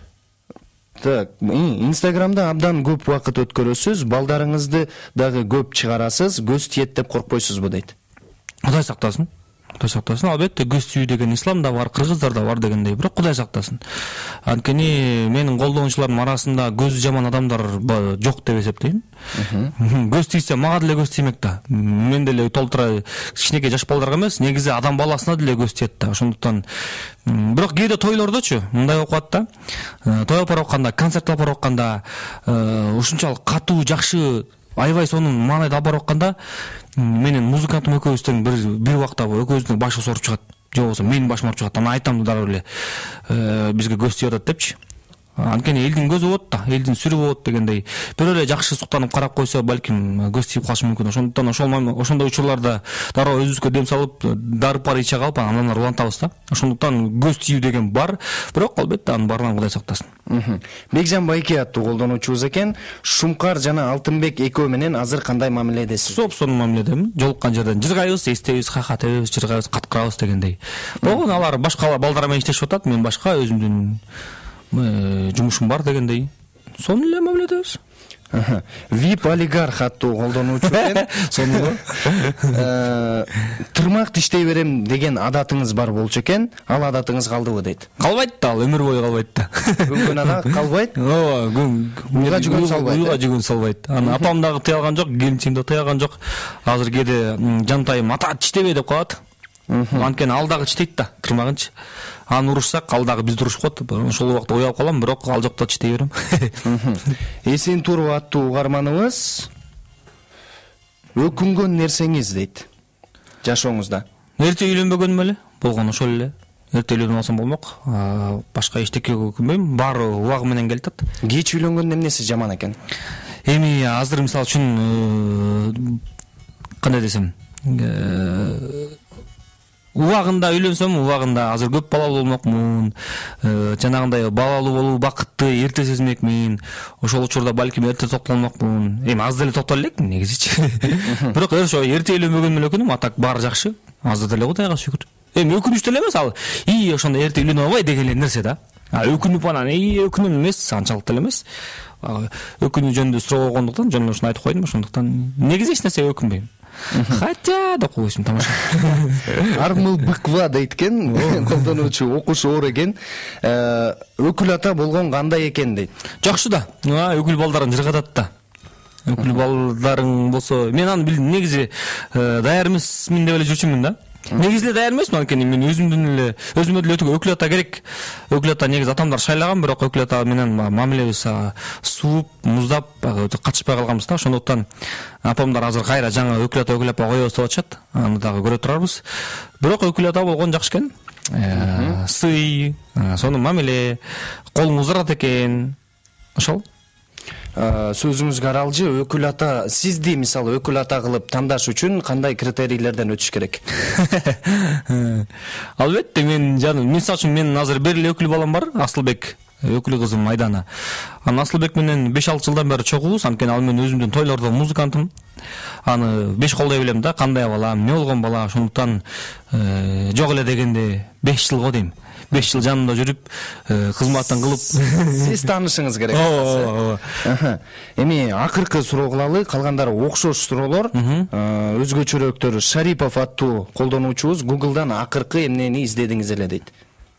так, Инстаграмда абдан көп убакыт өткөрөсүз, балдарыңызды дагы көп чыгарасыз, көз тиет деп коркпойсузбу дейт. Кудай сактасын. Кудай сактасын. Албетте көз тиүү деген исламда бар, кыргыздарда бар дегендей, бирок Кудай сактасын. Анткени менин колдонуучуларымдын арасында көзү жаман адамдар жок деп эсептейм. Көз тийсе мага деле көз тиймек да. Мен деле толтура кичинекей жаш балдарга эмес, негизи адам баласына деле көз тиет да. Ошондуктан бирок кээде тойлордочу мындай болуп калат да. Той алып барып атканда, концерт алып барып атканда ушунчалык катуу, жакшы, аябай сонун маанайда алып барып атканда менин музыкантым экөөбүздөн бир бир убакта экөөбүздүн башыбыз ооруп чыгат. Же болбосо менин башым ооруп чыгат. Анан айтам дароо эле бизге көз тиеп атат депчи. Анткени элдин көзү болот да, элдин сүрү болот дегендей. Бирөө эле жакшы суктанып карап койсо, балким көз тиип калышы мүмкүн. Ошондуктан ошол ошондой учурларда дароо өзүбүзгө дем салып, дарып бар иче калып, анан улантабыз да. Ошондуктан көз тиүү деген бар, бирок албетте анын баарынан Кудай сактасын. Бекжан Байке аттуу колдонуучубуз экен. Шумкар жана Алтынбек экөө менен азыр кандай мамиледесиз? Соп-сонун мамиледемин. Жолуккан жерден жыргайбыз, эстейбиз, хахатебиз, жыргайбыз, каткырабыз дегендей. Болгон алар башка балдар менен иштешип атат, мен башка өзүмдүн жумушум бар дегендей. Сону эле мамиледебиз. Вип олигарх аттуу колдонуучу экен. Сонун. Тырмак иштей берем деген адатыңыз бар болчу экен. Ал адатыңыз калдыбы дейт. Калбайт да, ал өмүр бою калбайт да. Күнгөн ада калбайт? Ооба, күн уйга жүгөн салбайт. Уйга жүгөн салбайт. Аны апам дагы тыялган жок, келинчигим да тыялган жок. Азыр кээде жантайым ата иштебей деп калат. Анткени алдагы читейт да, кырмагынчы. Аны урушсак, алдагы бизди урушуп коет. Ошол убакта уялып калам, бирок ал жакта читей берем. Эсен Туров аттуу угарманыбыз өкүнгөн нерсеңиз дейт. Жашооңузда. Эрте үйлөнбөгөнүм эле, болгон ошол эле. Эрте үйлөнүп алсам болмок. Башка эчтеке өкүнбөйм, баары убагы менен келип атат. Кеч үйлөнгөн эмнеси жаман экен? Эми азыр мисалы үчүн кандай десем, убагында үйлөнсөм, убагында азыр көп балалуу болмокмун. Жанагындай балалуу болуу бакытты эрте сезмекмин. Ошол учурда балким эрте токтолмокмун. Эми аз деле токтоло элек негизичи. Бирок ошо эрте үйлөнбөгөнүм эле өкүнөм, атак баары жакшы. Азыр деле Кудайга шүгүр. Эми өкүнүч деле эмес ал. И ошондо эрте үйлөнө албай деген эле нерсе да. А өкүнүп анан и өкүнүм эмес, анчалык деле эмес. Өкүнүү жөнүндө суроо болгондуктан жөн ушуну айтып койдум, ошондуктан негизи эч нерсеге өкүнбөйм. Хотя да коюшум тамаша. Армыл быква дейт экен, колдонуучу окуш оор экен. Өкүл ата болгон кандай экен дейт. Жакшы да. Өкүл балдарың жыргатат да. Өкүл балдарың болсо, мен аны билдим, негизи даяр эмесмин деп эле жүрчүмүн да. Негизи эле даяр эмесмин, анткени мен өзүмдүн эле өзүмө деле өкүл ата керек. Өкүл ата негизи атамдар шайлаган, бирок өкүл ата менен мамилебиз сууп, муздап, катышпай калганбыз да. Ошондуктан апамдар азыр кайра жаңы өкүл ата өкүл апа коебуз деп атышат. Аны дагы көрө турарбыз. Бирок өкүл ата болгон жакшы экен. Сый, сонун мамиле, колуң узарат экен. Ошол. Сөзүңүзгө аралжы, өкүл ата сизди мисалы өкүл ата кылып тандаш үчүн кандай критерийлерден өтүш керек? Албетте, мен жаным, мисалы үчүн мен азыр бир эле өкүл балам бар, Асылбек, өкүл кызым Айдана. Аны Асылбек менен беш алты жылдан бери чогуубуз, анткени ал мен өзүмдүн тойлордо музыкантым. Аны беш колдой билем да, кандай бала, эмне болгон бала, ошондуктан жок эле дегенде беш жыл го дейм. беш жыл жанымда жүрүп, кызматын кылып, сиз таанышыңыз керек. Эми акыркы суроо кылалы, калгандары окшош суроолор. Өзгөчөрөөктөр Шарипов аттуу колдонуучубуз Google'дан акыркы эмнени издедиңиз эле дейт.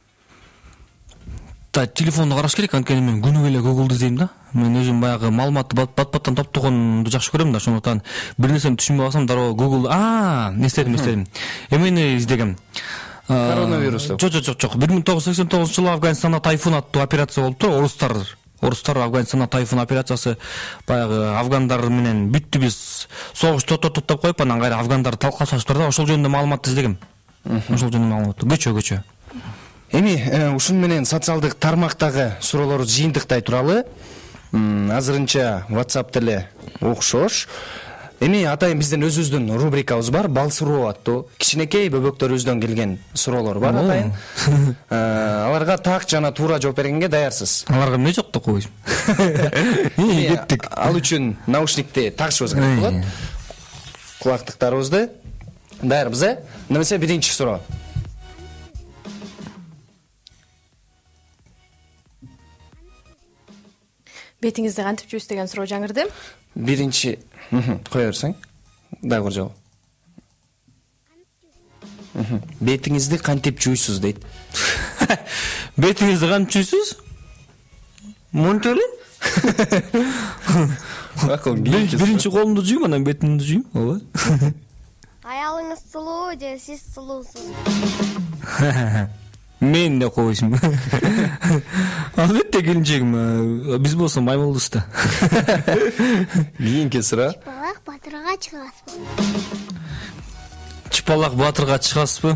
Та телефонду караш керек, анткени мен күнүгө эле Google'ду издейм да. Мен өзүм баягы маалыматты бат-баттан топтогонду жакшы көрөм да, ошондуктан бир нерсени түшүнбөй калсам дароо Google, а, эстедим, эстедим. Эмени издегем? Коронавирус. Жок, жок, жок, жок. бир миң тогуз жүз сексен тогузунчу жылы Афганистанда тайфун аттуу операция болуптур. Орустар, орустар Афганистанда тайфун операциясы баягы афгандар менен бүттү, биз согуш токтотуп деп коюп, анан кайра афгандарды талкалашыптыр да. Ошол жөнүндө маалыматты издегем. Ошол жөнүндө маалымат. Көчө, көчө. Эми ушун менен социалдык тармактагы суроолорду жыйынтыктай туралы. Азырынча WhatsApp деле окшош. Эми атайын биздин өзүбүздүн рубрикабыз бар, бал суроо аттуу. Кичинекей бөбөктөрүбүздөн келген суроолор бар атайын. Аларга так жана туура жооп бергенге даярсыз. Аларга эмне жок деп коюшум. Кеттик. Ал үчүн наушникти тагышыбыз керек болот. Кулактыктарыбызды даярбыз, э? Немесе биринчи суроо. Бетиңизди кантип жууйсуз деген суроо жаңырды. Биринчи кое берсең, дагы бир жолу. Бетиңизди кантип жууйсуз дейт. Бетиңизди кантип жууйсуз? Монтө эле? Биринчи колумду жуйм, анан бетимди жуйм, ооба. Аялыңыз сулуу же сиз сулуусуз? Мен де коюшум. Албетте келинчегим, биз болсо маймылбыз да. Кийинки суроо. Чыпалак батырга чыгасызбы? Чыпалак батырга чыгасызбы?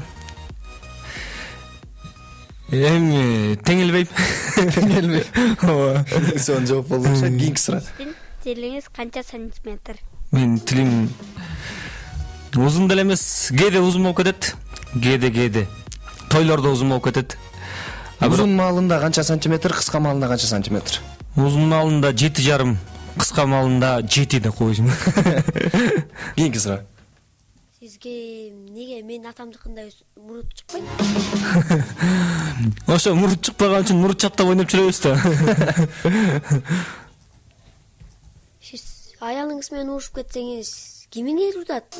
Эми теңелбейм. Теңелбейм. Ооба. Сон жооп болду. Кийинки суроо. Тилиңиз канча сантиметр? Мен тилим узун деле эмес, кээде узун болуп кетет. Кээде кээде. Тойлордо узун болуп кетет. Узун маалында канча сантиметр, кыска маалында канча сантиметр? Узун маалында жети жарым, кыска маалында жети деп коюшум. Кийинки суроо. Сизге неге мен атамдыкындай мурут чыкпайт? Ошо мурут чыкпаган үчүн мурут чаттап ойноп жүрөбүз да. Сиз аялыңыз менен урушуп кетсеңиз, кимиңер утат?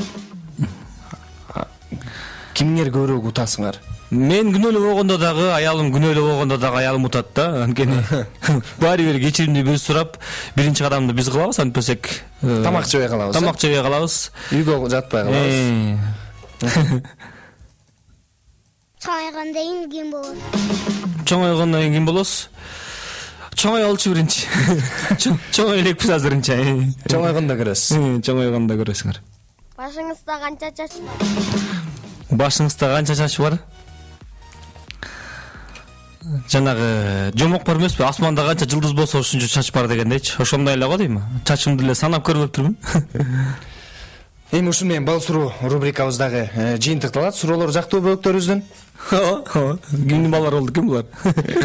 Кимиңер көбүрөөк утасыңар? Мен күнөөлүү болгондо дагы, аялым күнөөлүү болгондо дагы аялым утат да. Анткени баары бир кечиримди биз сурап, биринчи кадамды биз кылабыз, антпесек тамак жебей калабыз. Тамак жебей калабыз. Үйгө жатпай калабыз. чоңойгондон кийин ким болот? Чоңойгондон кийин ким болосуз? Чоңой алчу биринчи. Чоңой элекпиз азырынча. Чоңойгондо көрөсүз. Чоңойгондо көрөсүңөр. Башыңызда канча чач бар? Башыңызда канча чач бар? Жанагы жомок бар эмеспи? Асманда канча жылдыз болсо ошончо чач бар дегендейчи. Ошондой эле го дейм. Чачымды эле санап көрбөптүрмүн. Эми ушун менен бал суроо рубрикабыздагы жыйынтыкталат. Суроолор жактуу бөөктөрүбүздөн. Кимдин балдары болду, ким булар?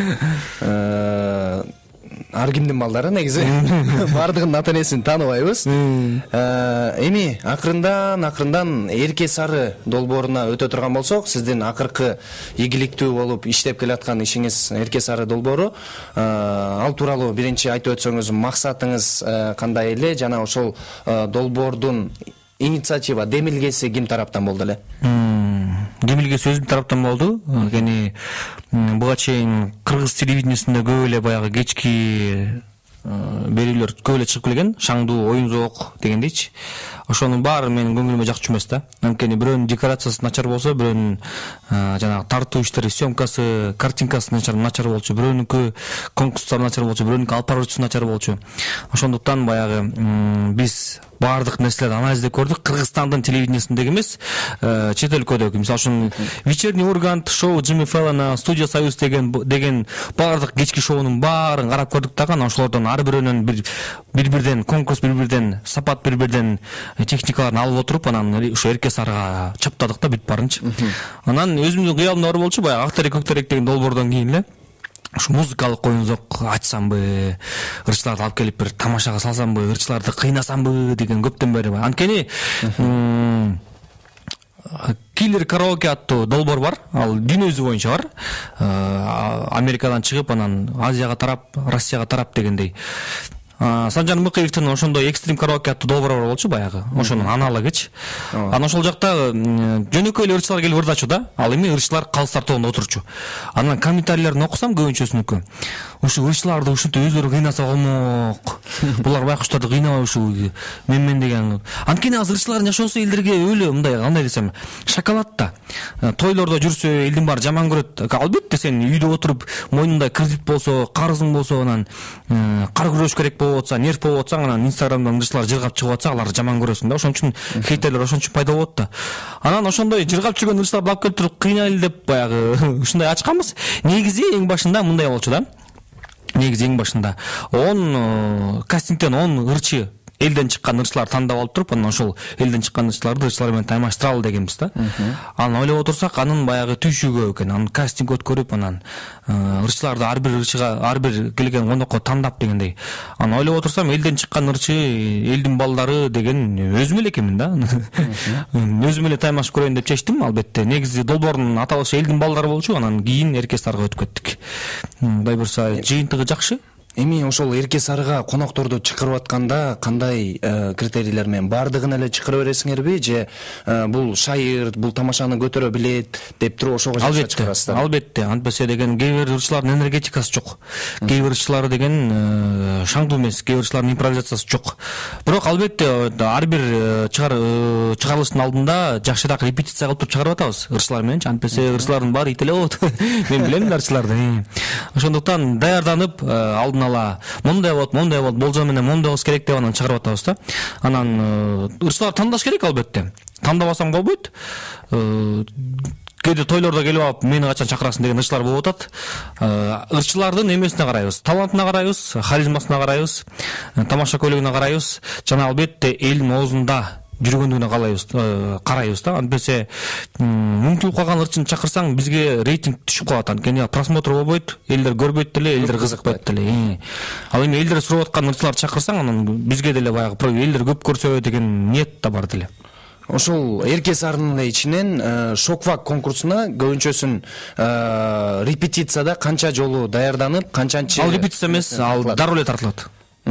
Ар кимдин балдары негизи. Бардыгынын ата энесин тааныбайбыз. Эми акырындан акырындан Эрке Сары долбооруна өтө турган болсок, сиздин акыркы ийгиликтүү болуп иштеп келаткан ишиңиз Эрке Сары долбоору. Ал тууралуу биринчи айтып өтсөңүз, максатыңыз кандай эле жана ошол долбоордун инициатива, демилгеси ким тараптан болду эле? Демилгеси өзүм тараптан болду. Анткени буга чейин кыргыз телевидениесинде көп эле баягы кечки берүүлөр көп эле чыгып келген, шаңдуу, оюн зоок дегендейчи. Ошонун баары менин көңүлүмө жакчу эмес да. Анткени бирөөнүн декорациясы начар болсо, бирөөнүн жанагы тартуу иштери, съемкасы, картинкасы начар начар болчу, бирөөнүкү конкурстар начар болчу, бирөөнүкү алып баруучусу начар болчу. Ошондуктан баягы биз баардык нерселерди анализдеп көрдүк. Кыргызстандын телевидениесиндеги эмес, чет өлкөдөгү. Мисалы үчүн Вечерний Ургант, шоу Джимми Феллона, Студия Союз деген деген баардык кечки шоунун баарын карап көрдүк дагы. Анан ошолордон ар бирөөнүн бир-бирден конкурс, бир-бирден сапат, бир-бирден техникаларын алып отуруп, анан ушу Эрке Сарыга чаптадык да бүт барынчы. Анан өзүмдүн кыялымда бар болчу, баягы Актерек Көктерек деген долбоордон кийин эле ушу музыкалык оюн зоок ачсамбы, ырчыларды алып келип бир тамашага салсамбы, ырчыларды кыйнасамбы деген көптөн бери бар. Анткени Киллер караоке аттуу долбоор бар. Ал дүйнө жүзү боюнча бар. Америкадан чыгып, анан Азияга тарап, Россияга тарап дегендей. Санжар Мыкыевдин ошондой экстрим караоке аттуу долбоору бар болчу баягы. Ошонун аналогычы. Анан ошол жакта жөнөкөй эле ырчылар келип ырдачу да. Ал эми ырчылар калыстар тобунда отурчу. Анан комментарийлерин окусам көбүнчөсүнүкү ушу ырчыларды ушинтип өздөрү кыйнаса болмок. Булар байкуштарды кыйнабай ушу менмен деген. Анткени азыр ырчылардын жашоосу элдерге өлө мындай, кандай десем, шоколад да. Тойлордо жүрсө элдин баары жаман көрөт. Албетте сен үйдө отуруп, мойнунда кредит болсо, карызың болсо, анан кар күрөш керек болуп атса, нерв болуп атса, анан Инстаграмдан ырчылар жыргап чыгып атса, аларды жаман көрөсүң да. Ошон үчүн хейтерлер ошон үчүн пайда болот да. Анан ошондой жыргап жүргөн ырчыларды алып келип туруп кыйнайлы деп баягы ушундай ачканбыз. Негизи эң башында мындай болчу да. Негизи эң башында он кастингден он ырчы элден чыккан ырчылар тандап алып туруп, анан ошол элден чыккан ырчыларды ырчылар менен таймаштыралы дегенбиз да. Анан ойлоп отурсак, анын баягы түйшүгү көп экен. Анан кастинг өткөрүп, анан ырчыларды ар бир ырчыга, ар бир келген конокко тандап дегендей. Анан ойлоп отурсам, элден чыккан ырчы, элдин балдары деген өзүм эле экенмин да. Өзүм эле таймашып көрөйүн деп чечтим, албетте. Негизи долбоордун аталышы элдин балдары болчу, анан кийин Эрке Сарыга өтүп кеттик. Мындай бурса жыйынтыгы жакшы. Эми ошол Эрке Сарыга конокторду чакырып атканда кандай критерийлер менен бардыгын эле чакыра бересиңерби, же бул шайыр, бул тамашаны көтөрө билет деп туруп ошого чакырасыздар? Албетте, антпесе деген кээ бир ырчылардын энергетикасы жок. Кээ бир ырчылары деген шаңдуу эмес, кээ бир ырчылардын импровизациясы жок. Бирок албетте ар бир чыгарылыштын алдында жакшыраак репетиция кылып туруп чыгарып атабыз ырчылар менен. Антпесе ырчылардын баары ит эле болот. Мен билем ырчыларды. Ошондуктан даярданып алдын ала мондай болот, мондай болот, болжол менен мондай болуш керек деп анан чыгарып атабыз да. Анан ырчылар тандаш керек албетте. Тандабасаң болбойт. Кээде тойлордо келип алып, мени качан чакырасың деген ырчылар болуп атат. Ырчылардын эмесине карайбыз, талантына карайбыз, харизмасына карайбыз, тамаша көйлөгүнө карайбыз, жана албетте элдин оозунда жүргөндүгүнө калайбыз, карайбыз да. Антпесе мүмкүн калган ырчыны чакырсаң, бизге рейтинг түшүп калат. Анткени просмотр болбойт, элдер көрбөйт деле, элдер кызыкпайт деле. Ал эми элдер сурап аткан ырчыларды чакырсаң, анан бизге деле баягы элдер көп көрсө деген ниет да бар деле. Ошол Эрке Сарынын ичинен Шоквак конкурсуна көбүнчөсүн репетицияда канча жолу даярданып, канчанчы? Ал репетиция эмес, ал дароо эле тартылат.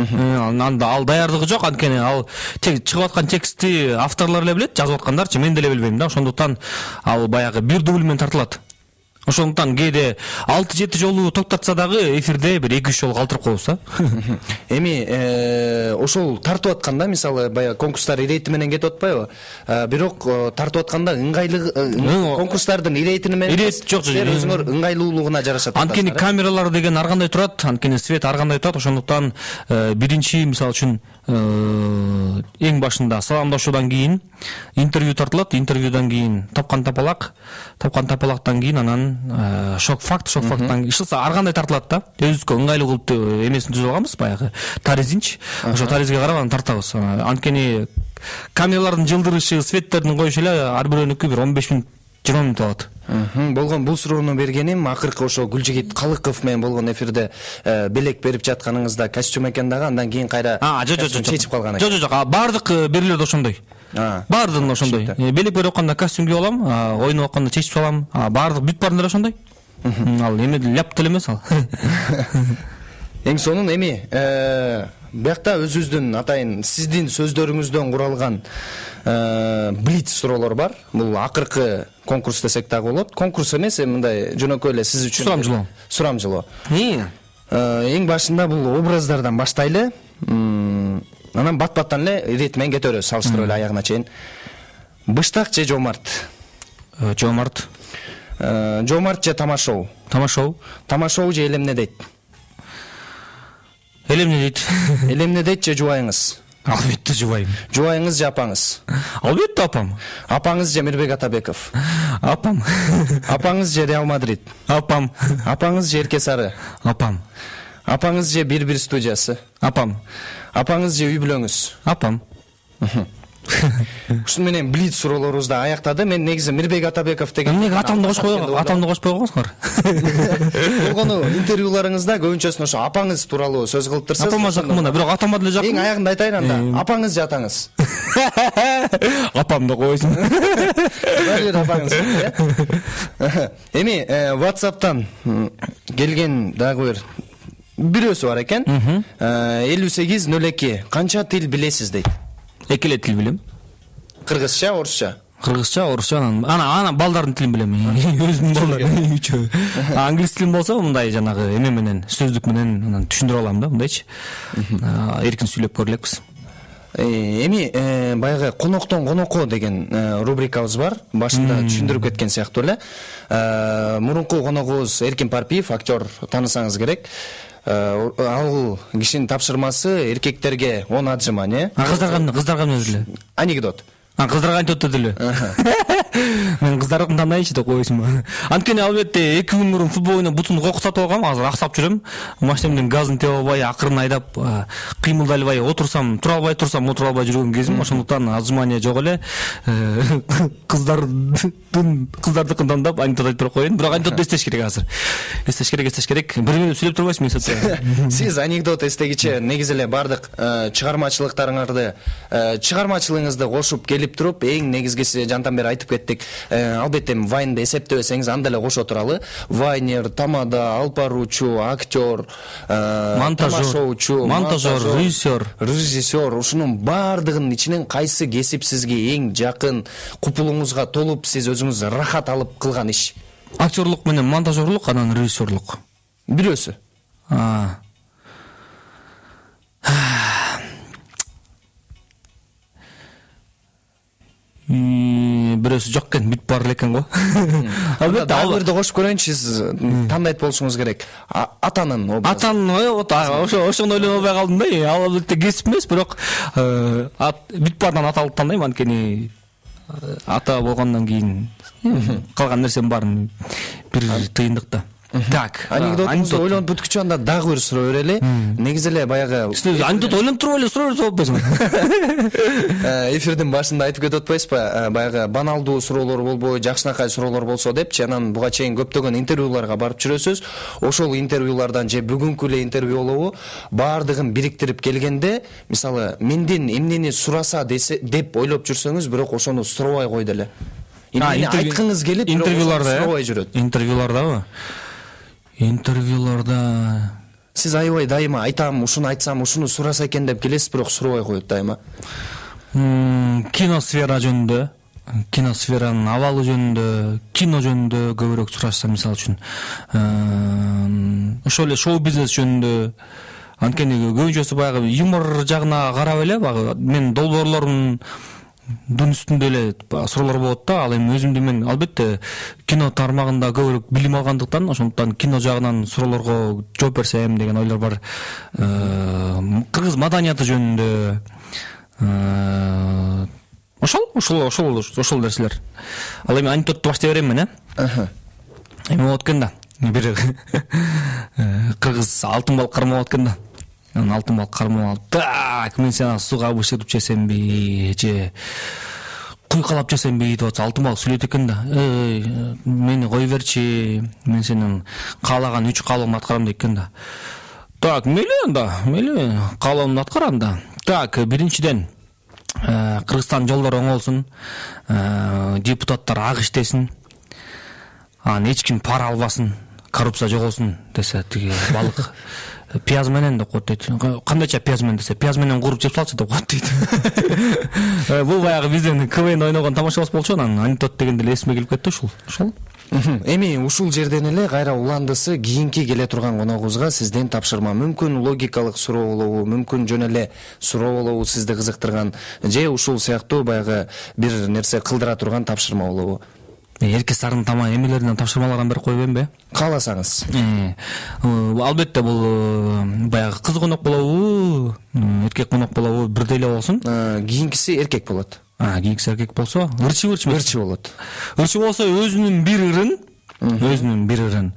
Ал даярдыгы жок, анткени ал тек чыгып аткан текстти авторлор эле билет, жазып аткандарчы, мен деле билбейм да. Ошондуктан ал баягы бир дубль менен тартылат. Ошондуктан кээде алты жети жолу токтотса дагы эфирде бир эки үч жолу калтырып коебуз а. Эми ошол тартып атканда мисалы баягы конкурстар ирети менен кетип атпайбы? Бирок тартып атканда ыңгайлы конкурстардын иретини менен жок силер өзүңөр ыңгайлуулугуна жараша тартасыздар. Анткени камералар деген ар кандай турат, анткени свет ар кандай турат. Ошондуктан биринчи мисалы үчүн эң башында саламдашуудан кийин интервью тартылат, интервьюдан кийин тапкан тапалак, тапкан тапалактан кийин анан шок факт, шок факттан кийин ар кандай тартылат да. Өзүбүзгө ыңгайлуу кылып эмесин түзүп алганбыз, баягы таризинчи. Ошо таризге карап анан тартабыз. Анткени камералардын жылдырышы, светтердин коюшу эле ар бирөөнүкү бир он беш мүнөт, жыйырма мүнөт алат. Болгон бул суроону бергеним акыркы ошо Гүлжигит Калыков менен болгон эфирде белек берип жатканыңызда костюм экен дагы, андан кийин кайра чечип калган экен. Жок, жок, баардык берүүлөрдө ошондой. Баардыгында ошондой. Белек берип атканда костюм кийип алам, ойноп атканда чечип алам. Баардык бүт баарында ошондой. Ал эме ляп деле эмес ал. Эң сонун эми биякта өзүбүздүн атайын сиздин сөздөрүңүздөн куралган блиц суроолор бар. Бул акыркы конкурс десек дагы болот. Конкурс эмес, мындай жөнөкөй эле сиз үчүн сурамжылоо. Сурамжылоо. Эң башында бул образдардан баштайлы. Анан бат-баттан эле ирет менен кете беребиз, салыштырып эле аягына чейин. Быштак же Жомарт? Жомарт. Жомарт же Тамашоу? Тамашоу. Тамашоу же Элемне дейт? Элемне дейт. Элемне дейт же жубайыңыз? Албетте жубайым. Жубайыңыз же апаңыз? Албетте апам. Апаңыз же Мирбек Атабеков? Апам. Апаңыз же Реал Мадрид? Апам. Апаңыз же Эрке Сары? Апам. Апаңыз же бир бир студиясы? Апам. Апаңыз же үй бүлөңүз? Апам. Ушун менен блиц суроолорубузду аяктады. Мен негизи Мирбек Атабеков деген эмнеге атамды кошпой койгон? Атамды кошпой койгонсуңар. Болгону интервьюларыңызда көбүнчөсүн ошо апаңыз тууралуу сөз кылып турсуңуз. Апама жакын, бирок атама деле жакын. Эң аягында айтайын анда. Апаңыз же атаңыз? Апам да койсун. Бир апаңыз. Эми WhatsApp'тан келген дагы бир бирөөсү бар экен. элүү сегиз нөл эки. Канча тил билесиз дейт? Эки эле тил билем. Кыргызча, орусча? Кыргызча, орусча, анан ана балдардын тилин билем. Өзүмдүн балдарым үчөө. Англис тилин болсо мындай жанагы эме менен, сөздүк менен анан түшүндүрө алам да, мындайчы. Эркин сүйлөп көрө элекпиз. Эми баягы коноктон конокко деген рубрикабыз бар. Башында түшүндүрүп кеткен сыяктуу эле. Мурунку коногубуз Эркин Парпиев, актер, таанысаңыз керек. Ал кишинин тапшырмасы эркектерге он отжимание. А кыздарга, кыздарга эмне деле? Анекдот. А кыздарга антип деле. Мен кыздарды тандайынчы деп койсумбу. Анткени албетте эки күн мурун футбол ойноп бутун кокуп сатып алгам, азыр аксап жүрөм. Машинамдын газын тебе албай, акырын айдап, кыймылдай албай, отурсам, тура албай турсам, отура албай жүргөн кезим. Ошондуктан отжимание жок эле. Кыздардын кыздардыкын тандап анекдот айтып берип коеюн. Бирок анекдот эстеш керек азыр. Эстеш керек, эстеш керек. Бир мүнөт сүйлөп турбайсың мен сатса. Сиз анекдот эстегиче негизи эле бардык чыгармачылыктарыңарды, чыгармачылыгыңызды кошуп келип туруп, эң негизгиси жантан бери айтып кеттик. Албетте Вайнды эсептебесеңиз анда эле кошо туралы. Вайнер, тамада, алып баруучу, актер, монтажер, монтажер, режиссер, режиссер, ушунун баардыгынын ичинен кайсы кесип сизге эң жакын, купулуңузга толуп, сиз өзүңүз рахат алып кылган иш? Актерлук менен монтажерлук, анан режиссерлук. Бирөөсү. Бирөөсү жок экен, бүт бар экен го. Албетте, дагы бирди кошуп көрөйүнчү, сиз тандайт болушуңуз керек. Атанын образы. Атанын, ошо ошондо ойлонуп албай калдым да. Ал албетте кесип эмес, бирок бүт бардан аталып тандайм, анткени ата болгондон кийин калган нерсем баарын бир тыйындыкта. Так, анекдотубузду ойлонуп бүткүчү, анда дагы бир суроо берели. Негизи эле баягы анекдот ойлонуп туруп эле суроо берип атпайсыңбы? Эфирдин башында айтып кетип атпайсызбы? Баягы баналдуу суроолор болбой, жакшынакай суроолор болсо депчи, анан буга чейин көптөгөн интервьюларга барып жүрөсүз. Ошол интервьюлардан же бүгүнкү эле интервью болобу, баардыгын бириктирип келгенде, мисалы, менден эмнени сураса деп ойлоп жүрсөңүз, бирок ошону сурабай койду эле. Эмнени айткыңыз келип, интервьюларда сурабай жүрөт. Интервьюлардабы? Интервьюларда сиз аябай дайыма айтам, ушуну айтсам, ушуну сураса экен деп келесиз, бирок сурабай коет дайыма. Кино сфера жөнүндө киносферанын абалы жөнүндө, кино жөнүндө көбүрөөк сурашса, мисалы үчүн ошол эле шоу бизнес жөнүндө, анткени көбүнчөсү баягы юмор жагына карап эле баягы мен долбоорлордун үстүндө эле суроолор болот да. Ал эми өзүмдү мен албетте кино тармагында көбүрөөк билим алгандыктан, ошондуктан кино жагынан суроолорго жооп берсем деген ойлор бар. Кыргыз маданияты жөнүндө ошол ошол ошол ошол нерселер. Ал эми анекдотту баштай берем мен, э? Эми болот экен да. Бир кыргыз алтын балык кармап экен да. Алтын балык кармап алып, так, мен сени сууга бышырып жесемби же куйкалап жесемби деп атса, алтын балык сүйлөйт экен да. Эй, мени кой берчи, мен сенин каалаган үч каалооңду аткарам дейт экен да. Так, мейли анда, мейли, каалооңду аткар анда. Так, биринчиден Кыргызстан жолдору оңолсун, депутаттар ак иштесин, анан эч ким пара албасын, коррупция жоголсун десе, тиги балык пияз менен деп коет дейт. Кандайча пияз менен десе, пияз менен куруп жеп салчы деп коет дейт. Бул баягы биздин КВН ойногон тамашабыз болчу, анан анекдот дегенде эле эсиме келип кетти ушул. Ошол. Эми ушул жерден эле кайра уландысы кийинки келе турган коногубузга сизден тапшырма. Мүмкүн логикалык суроо болобу, мүмкүн жөн эле суроо болобу, сизди кызыктырган, же ушул сыяктуу баягы бир нерсе кылдыра турган тапшырма болобу? Эрке сарын тамак эмелеринен тапшырмалардан берип коюп эмби? Кааласаңыз. Албетте бул баягы кыз конок болобу, эркек конок болобу, бирдей эле болсун. Кийинкиси эркек болот. А, кийинкиси эркек болсо, ырчы ырчы ырчы болот. Ырчы болсо өзүнүн бир ырын, өзүнүн бир ырын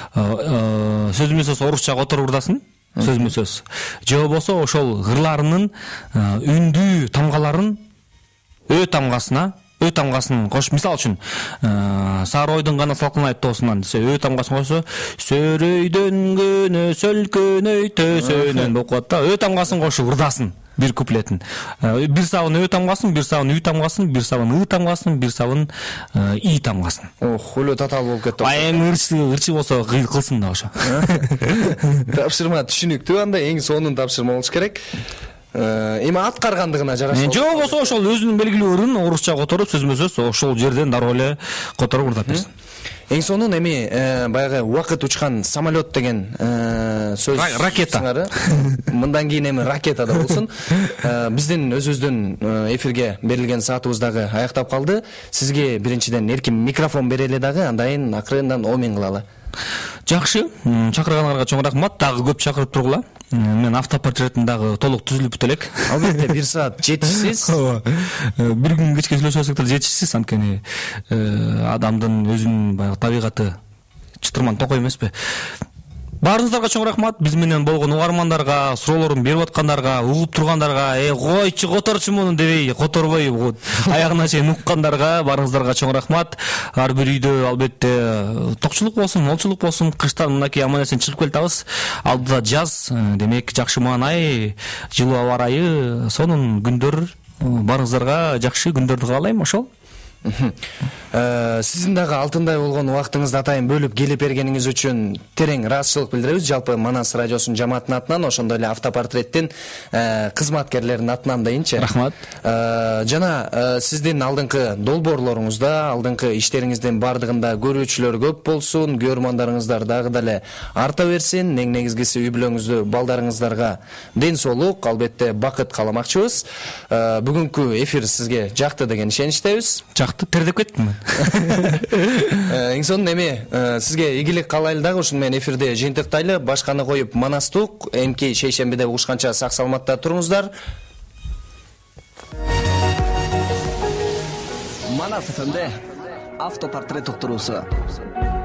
сөзмө сөз орусча которуп урдасын. Сөзмө сөз. Же болбосо ошол ырларынын үндүү тамгаларын ө тамгасына ө тамгасын кош, мисалы үчүн сары ойдун гана салкын айттоосунан десе, ө тамгасын койсо, сөрөйдөн көнө сөлкөнөй төсөнөн болуп калат да. Ө тамгасын кошуп урдасын бир куплетин. Бир сабын ө тамгасын, бир сабын үй тамгасын, бир сабын ы тамгасын, бир сабын и тамгасын. Ох, өлө татаал болуп кетти. А эми ырчы ырчы болсо кылсын да ошо. Тапшырма түшүнүктүү, анда эң сонун тапшырма болуш керек. Эми аткаргандыгына жараша. Жок болсо ошол өзүнүн белгилүү ырын орусча которуп, сөзмө сөз ошол жерден дароо эле которуп урдап берсин. Эң сонун эми баягы убакыт учкан самолет деген сөз, ракета. Мындан кийин эми ракета да болсун. Биздин өзүбүздүн эфирге берилген саатыбыз дагы аяктап калды. Сизге биринчиден эркин микрофон берели дагы, андан акырындан омин кылалы. Жакшы, чакыргандарга чоң рахмат. Дагы көп чакырып тургула. Мен автопортретин дагы толук түзүлүп элек. Албетте бир саат жетишсиз. Бир күн кечке сүйлөшсөк деле жетишсиз, анткени адамдын өзүнүн баягы табигаты чытырман токой эмеспи. Баарыңыздарга чоң рахмат. Биз менен болгон угармандарга, суроолорун берип аткандарга, угуп тургандарга, э койчу которчу муну дебей, которбой аягына чейин уккандарга баарыңыздарга чоң рахмат. Ар бир үйдө албетте токчулук болсун, молчулук болсун. Кыштан мынакей аман эсен чыгып келатабыз. Алдыда жаз, демек жакшы маанай, жылуу аба ырайы, сонун күндөр. Баарыңыздарга жакшы күндөрдү каалайм, ошол. Сиздин дагы алтындай болгон убактыңызды атайын бөлүп келип бергениңиз үчүн терең ыраазычылык билдиребиз. Жалпы Манас радиосунун жамаатынын атынан, ошондой эле автопортреттин кызматкерлеринин атынан дейинчи. Рахмат. Жана сиздин алдыңкы долбоорлоруңузда, алдыңкы иштериңиздин бардыгында көрүүчүлөр көп болсун, көрмандарыңыздар дагы деле арта берсин. Эң негизгиси үй бүлөңүздө балдарыңыздарга ден соолук, албетте бакыт кааламакчыбыз. Бүгүнкү эфир сизге жакты деген ишеничтебиз. Жакты, тердеп кеттим мен. Эң сонун эми сизге ийгилик каалайлы дагы. Ушун менен эфирде жыйынтыктайлы. Башканы коюп Манастук. Эмки шейшембиде угушканча сак саламатта туруңуздар. Манас эф эмде автопортрет уктуруусу.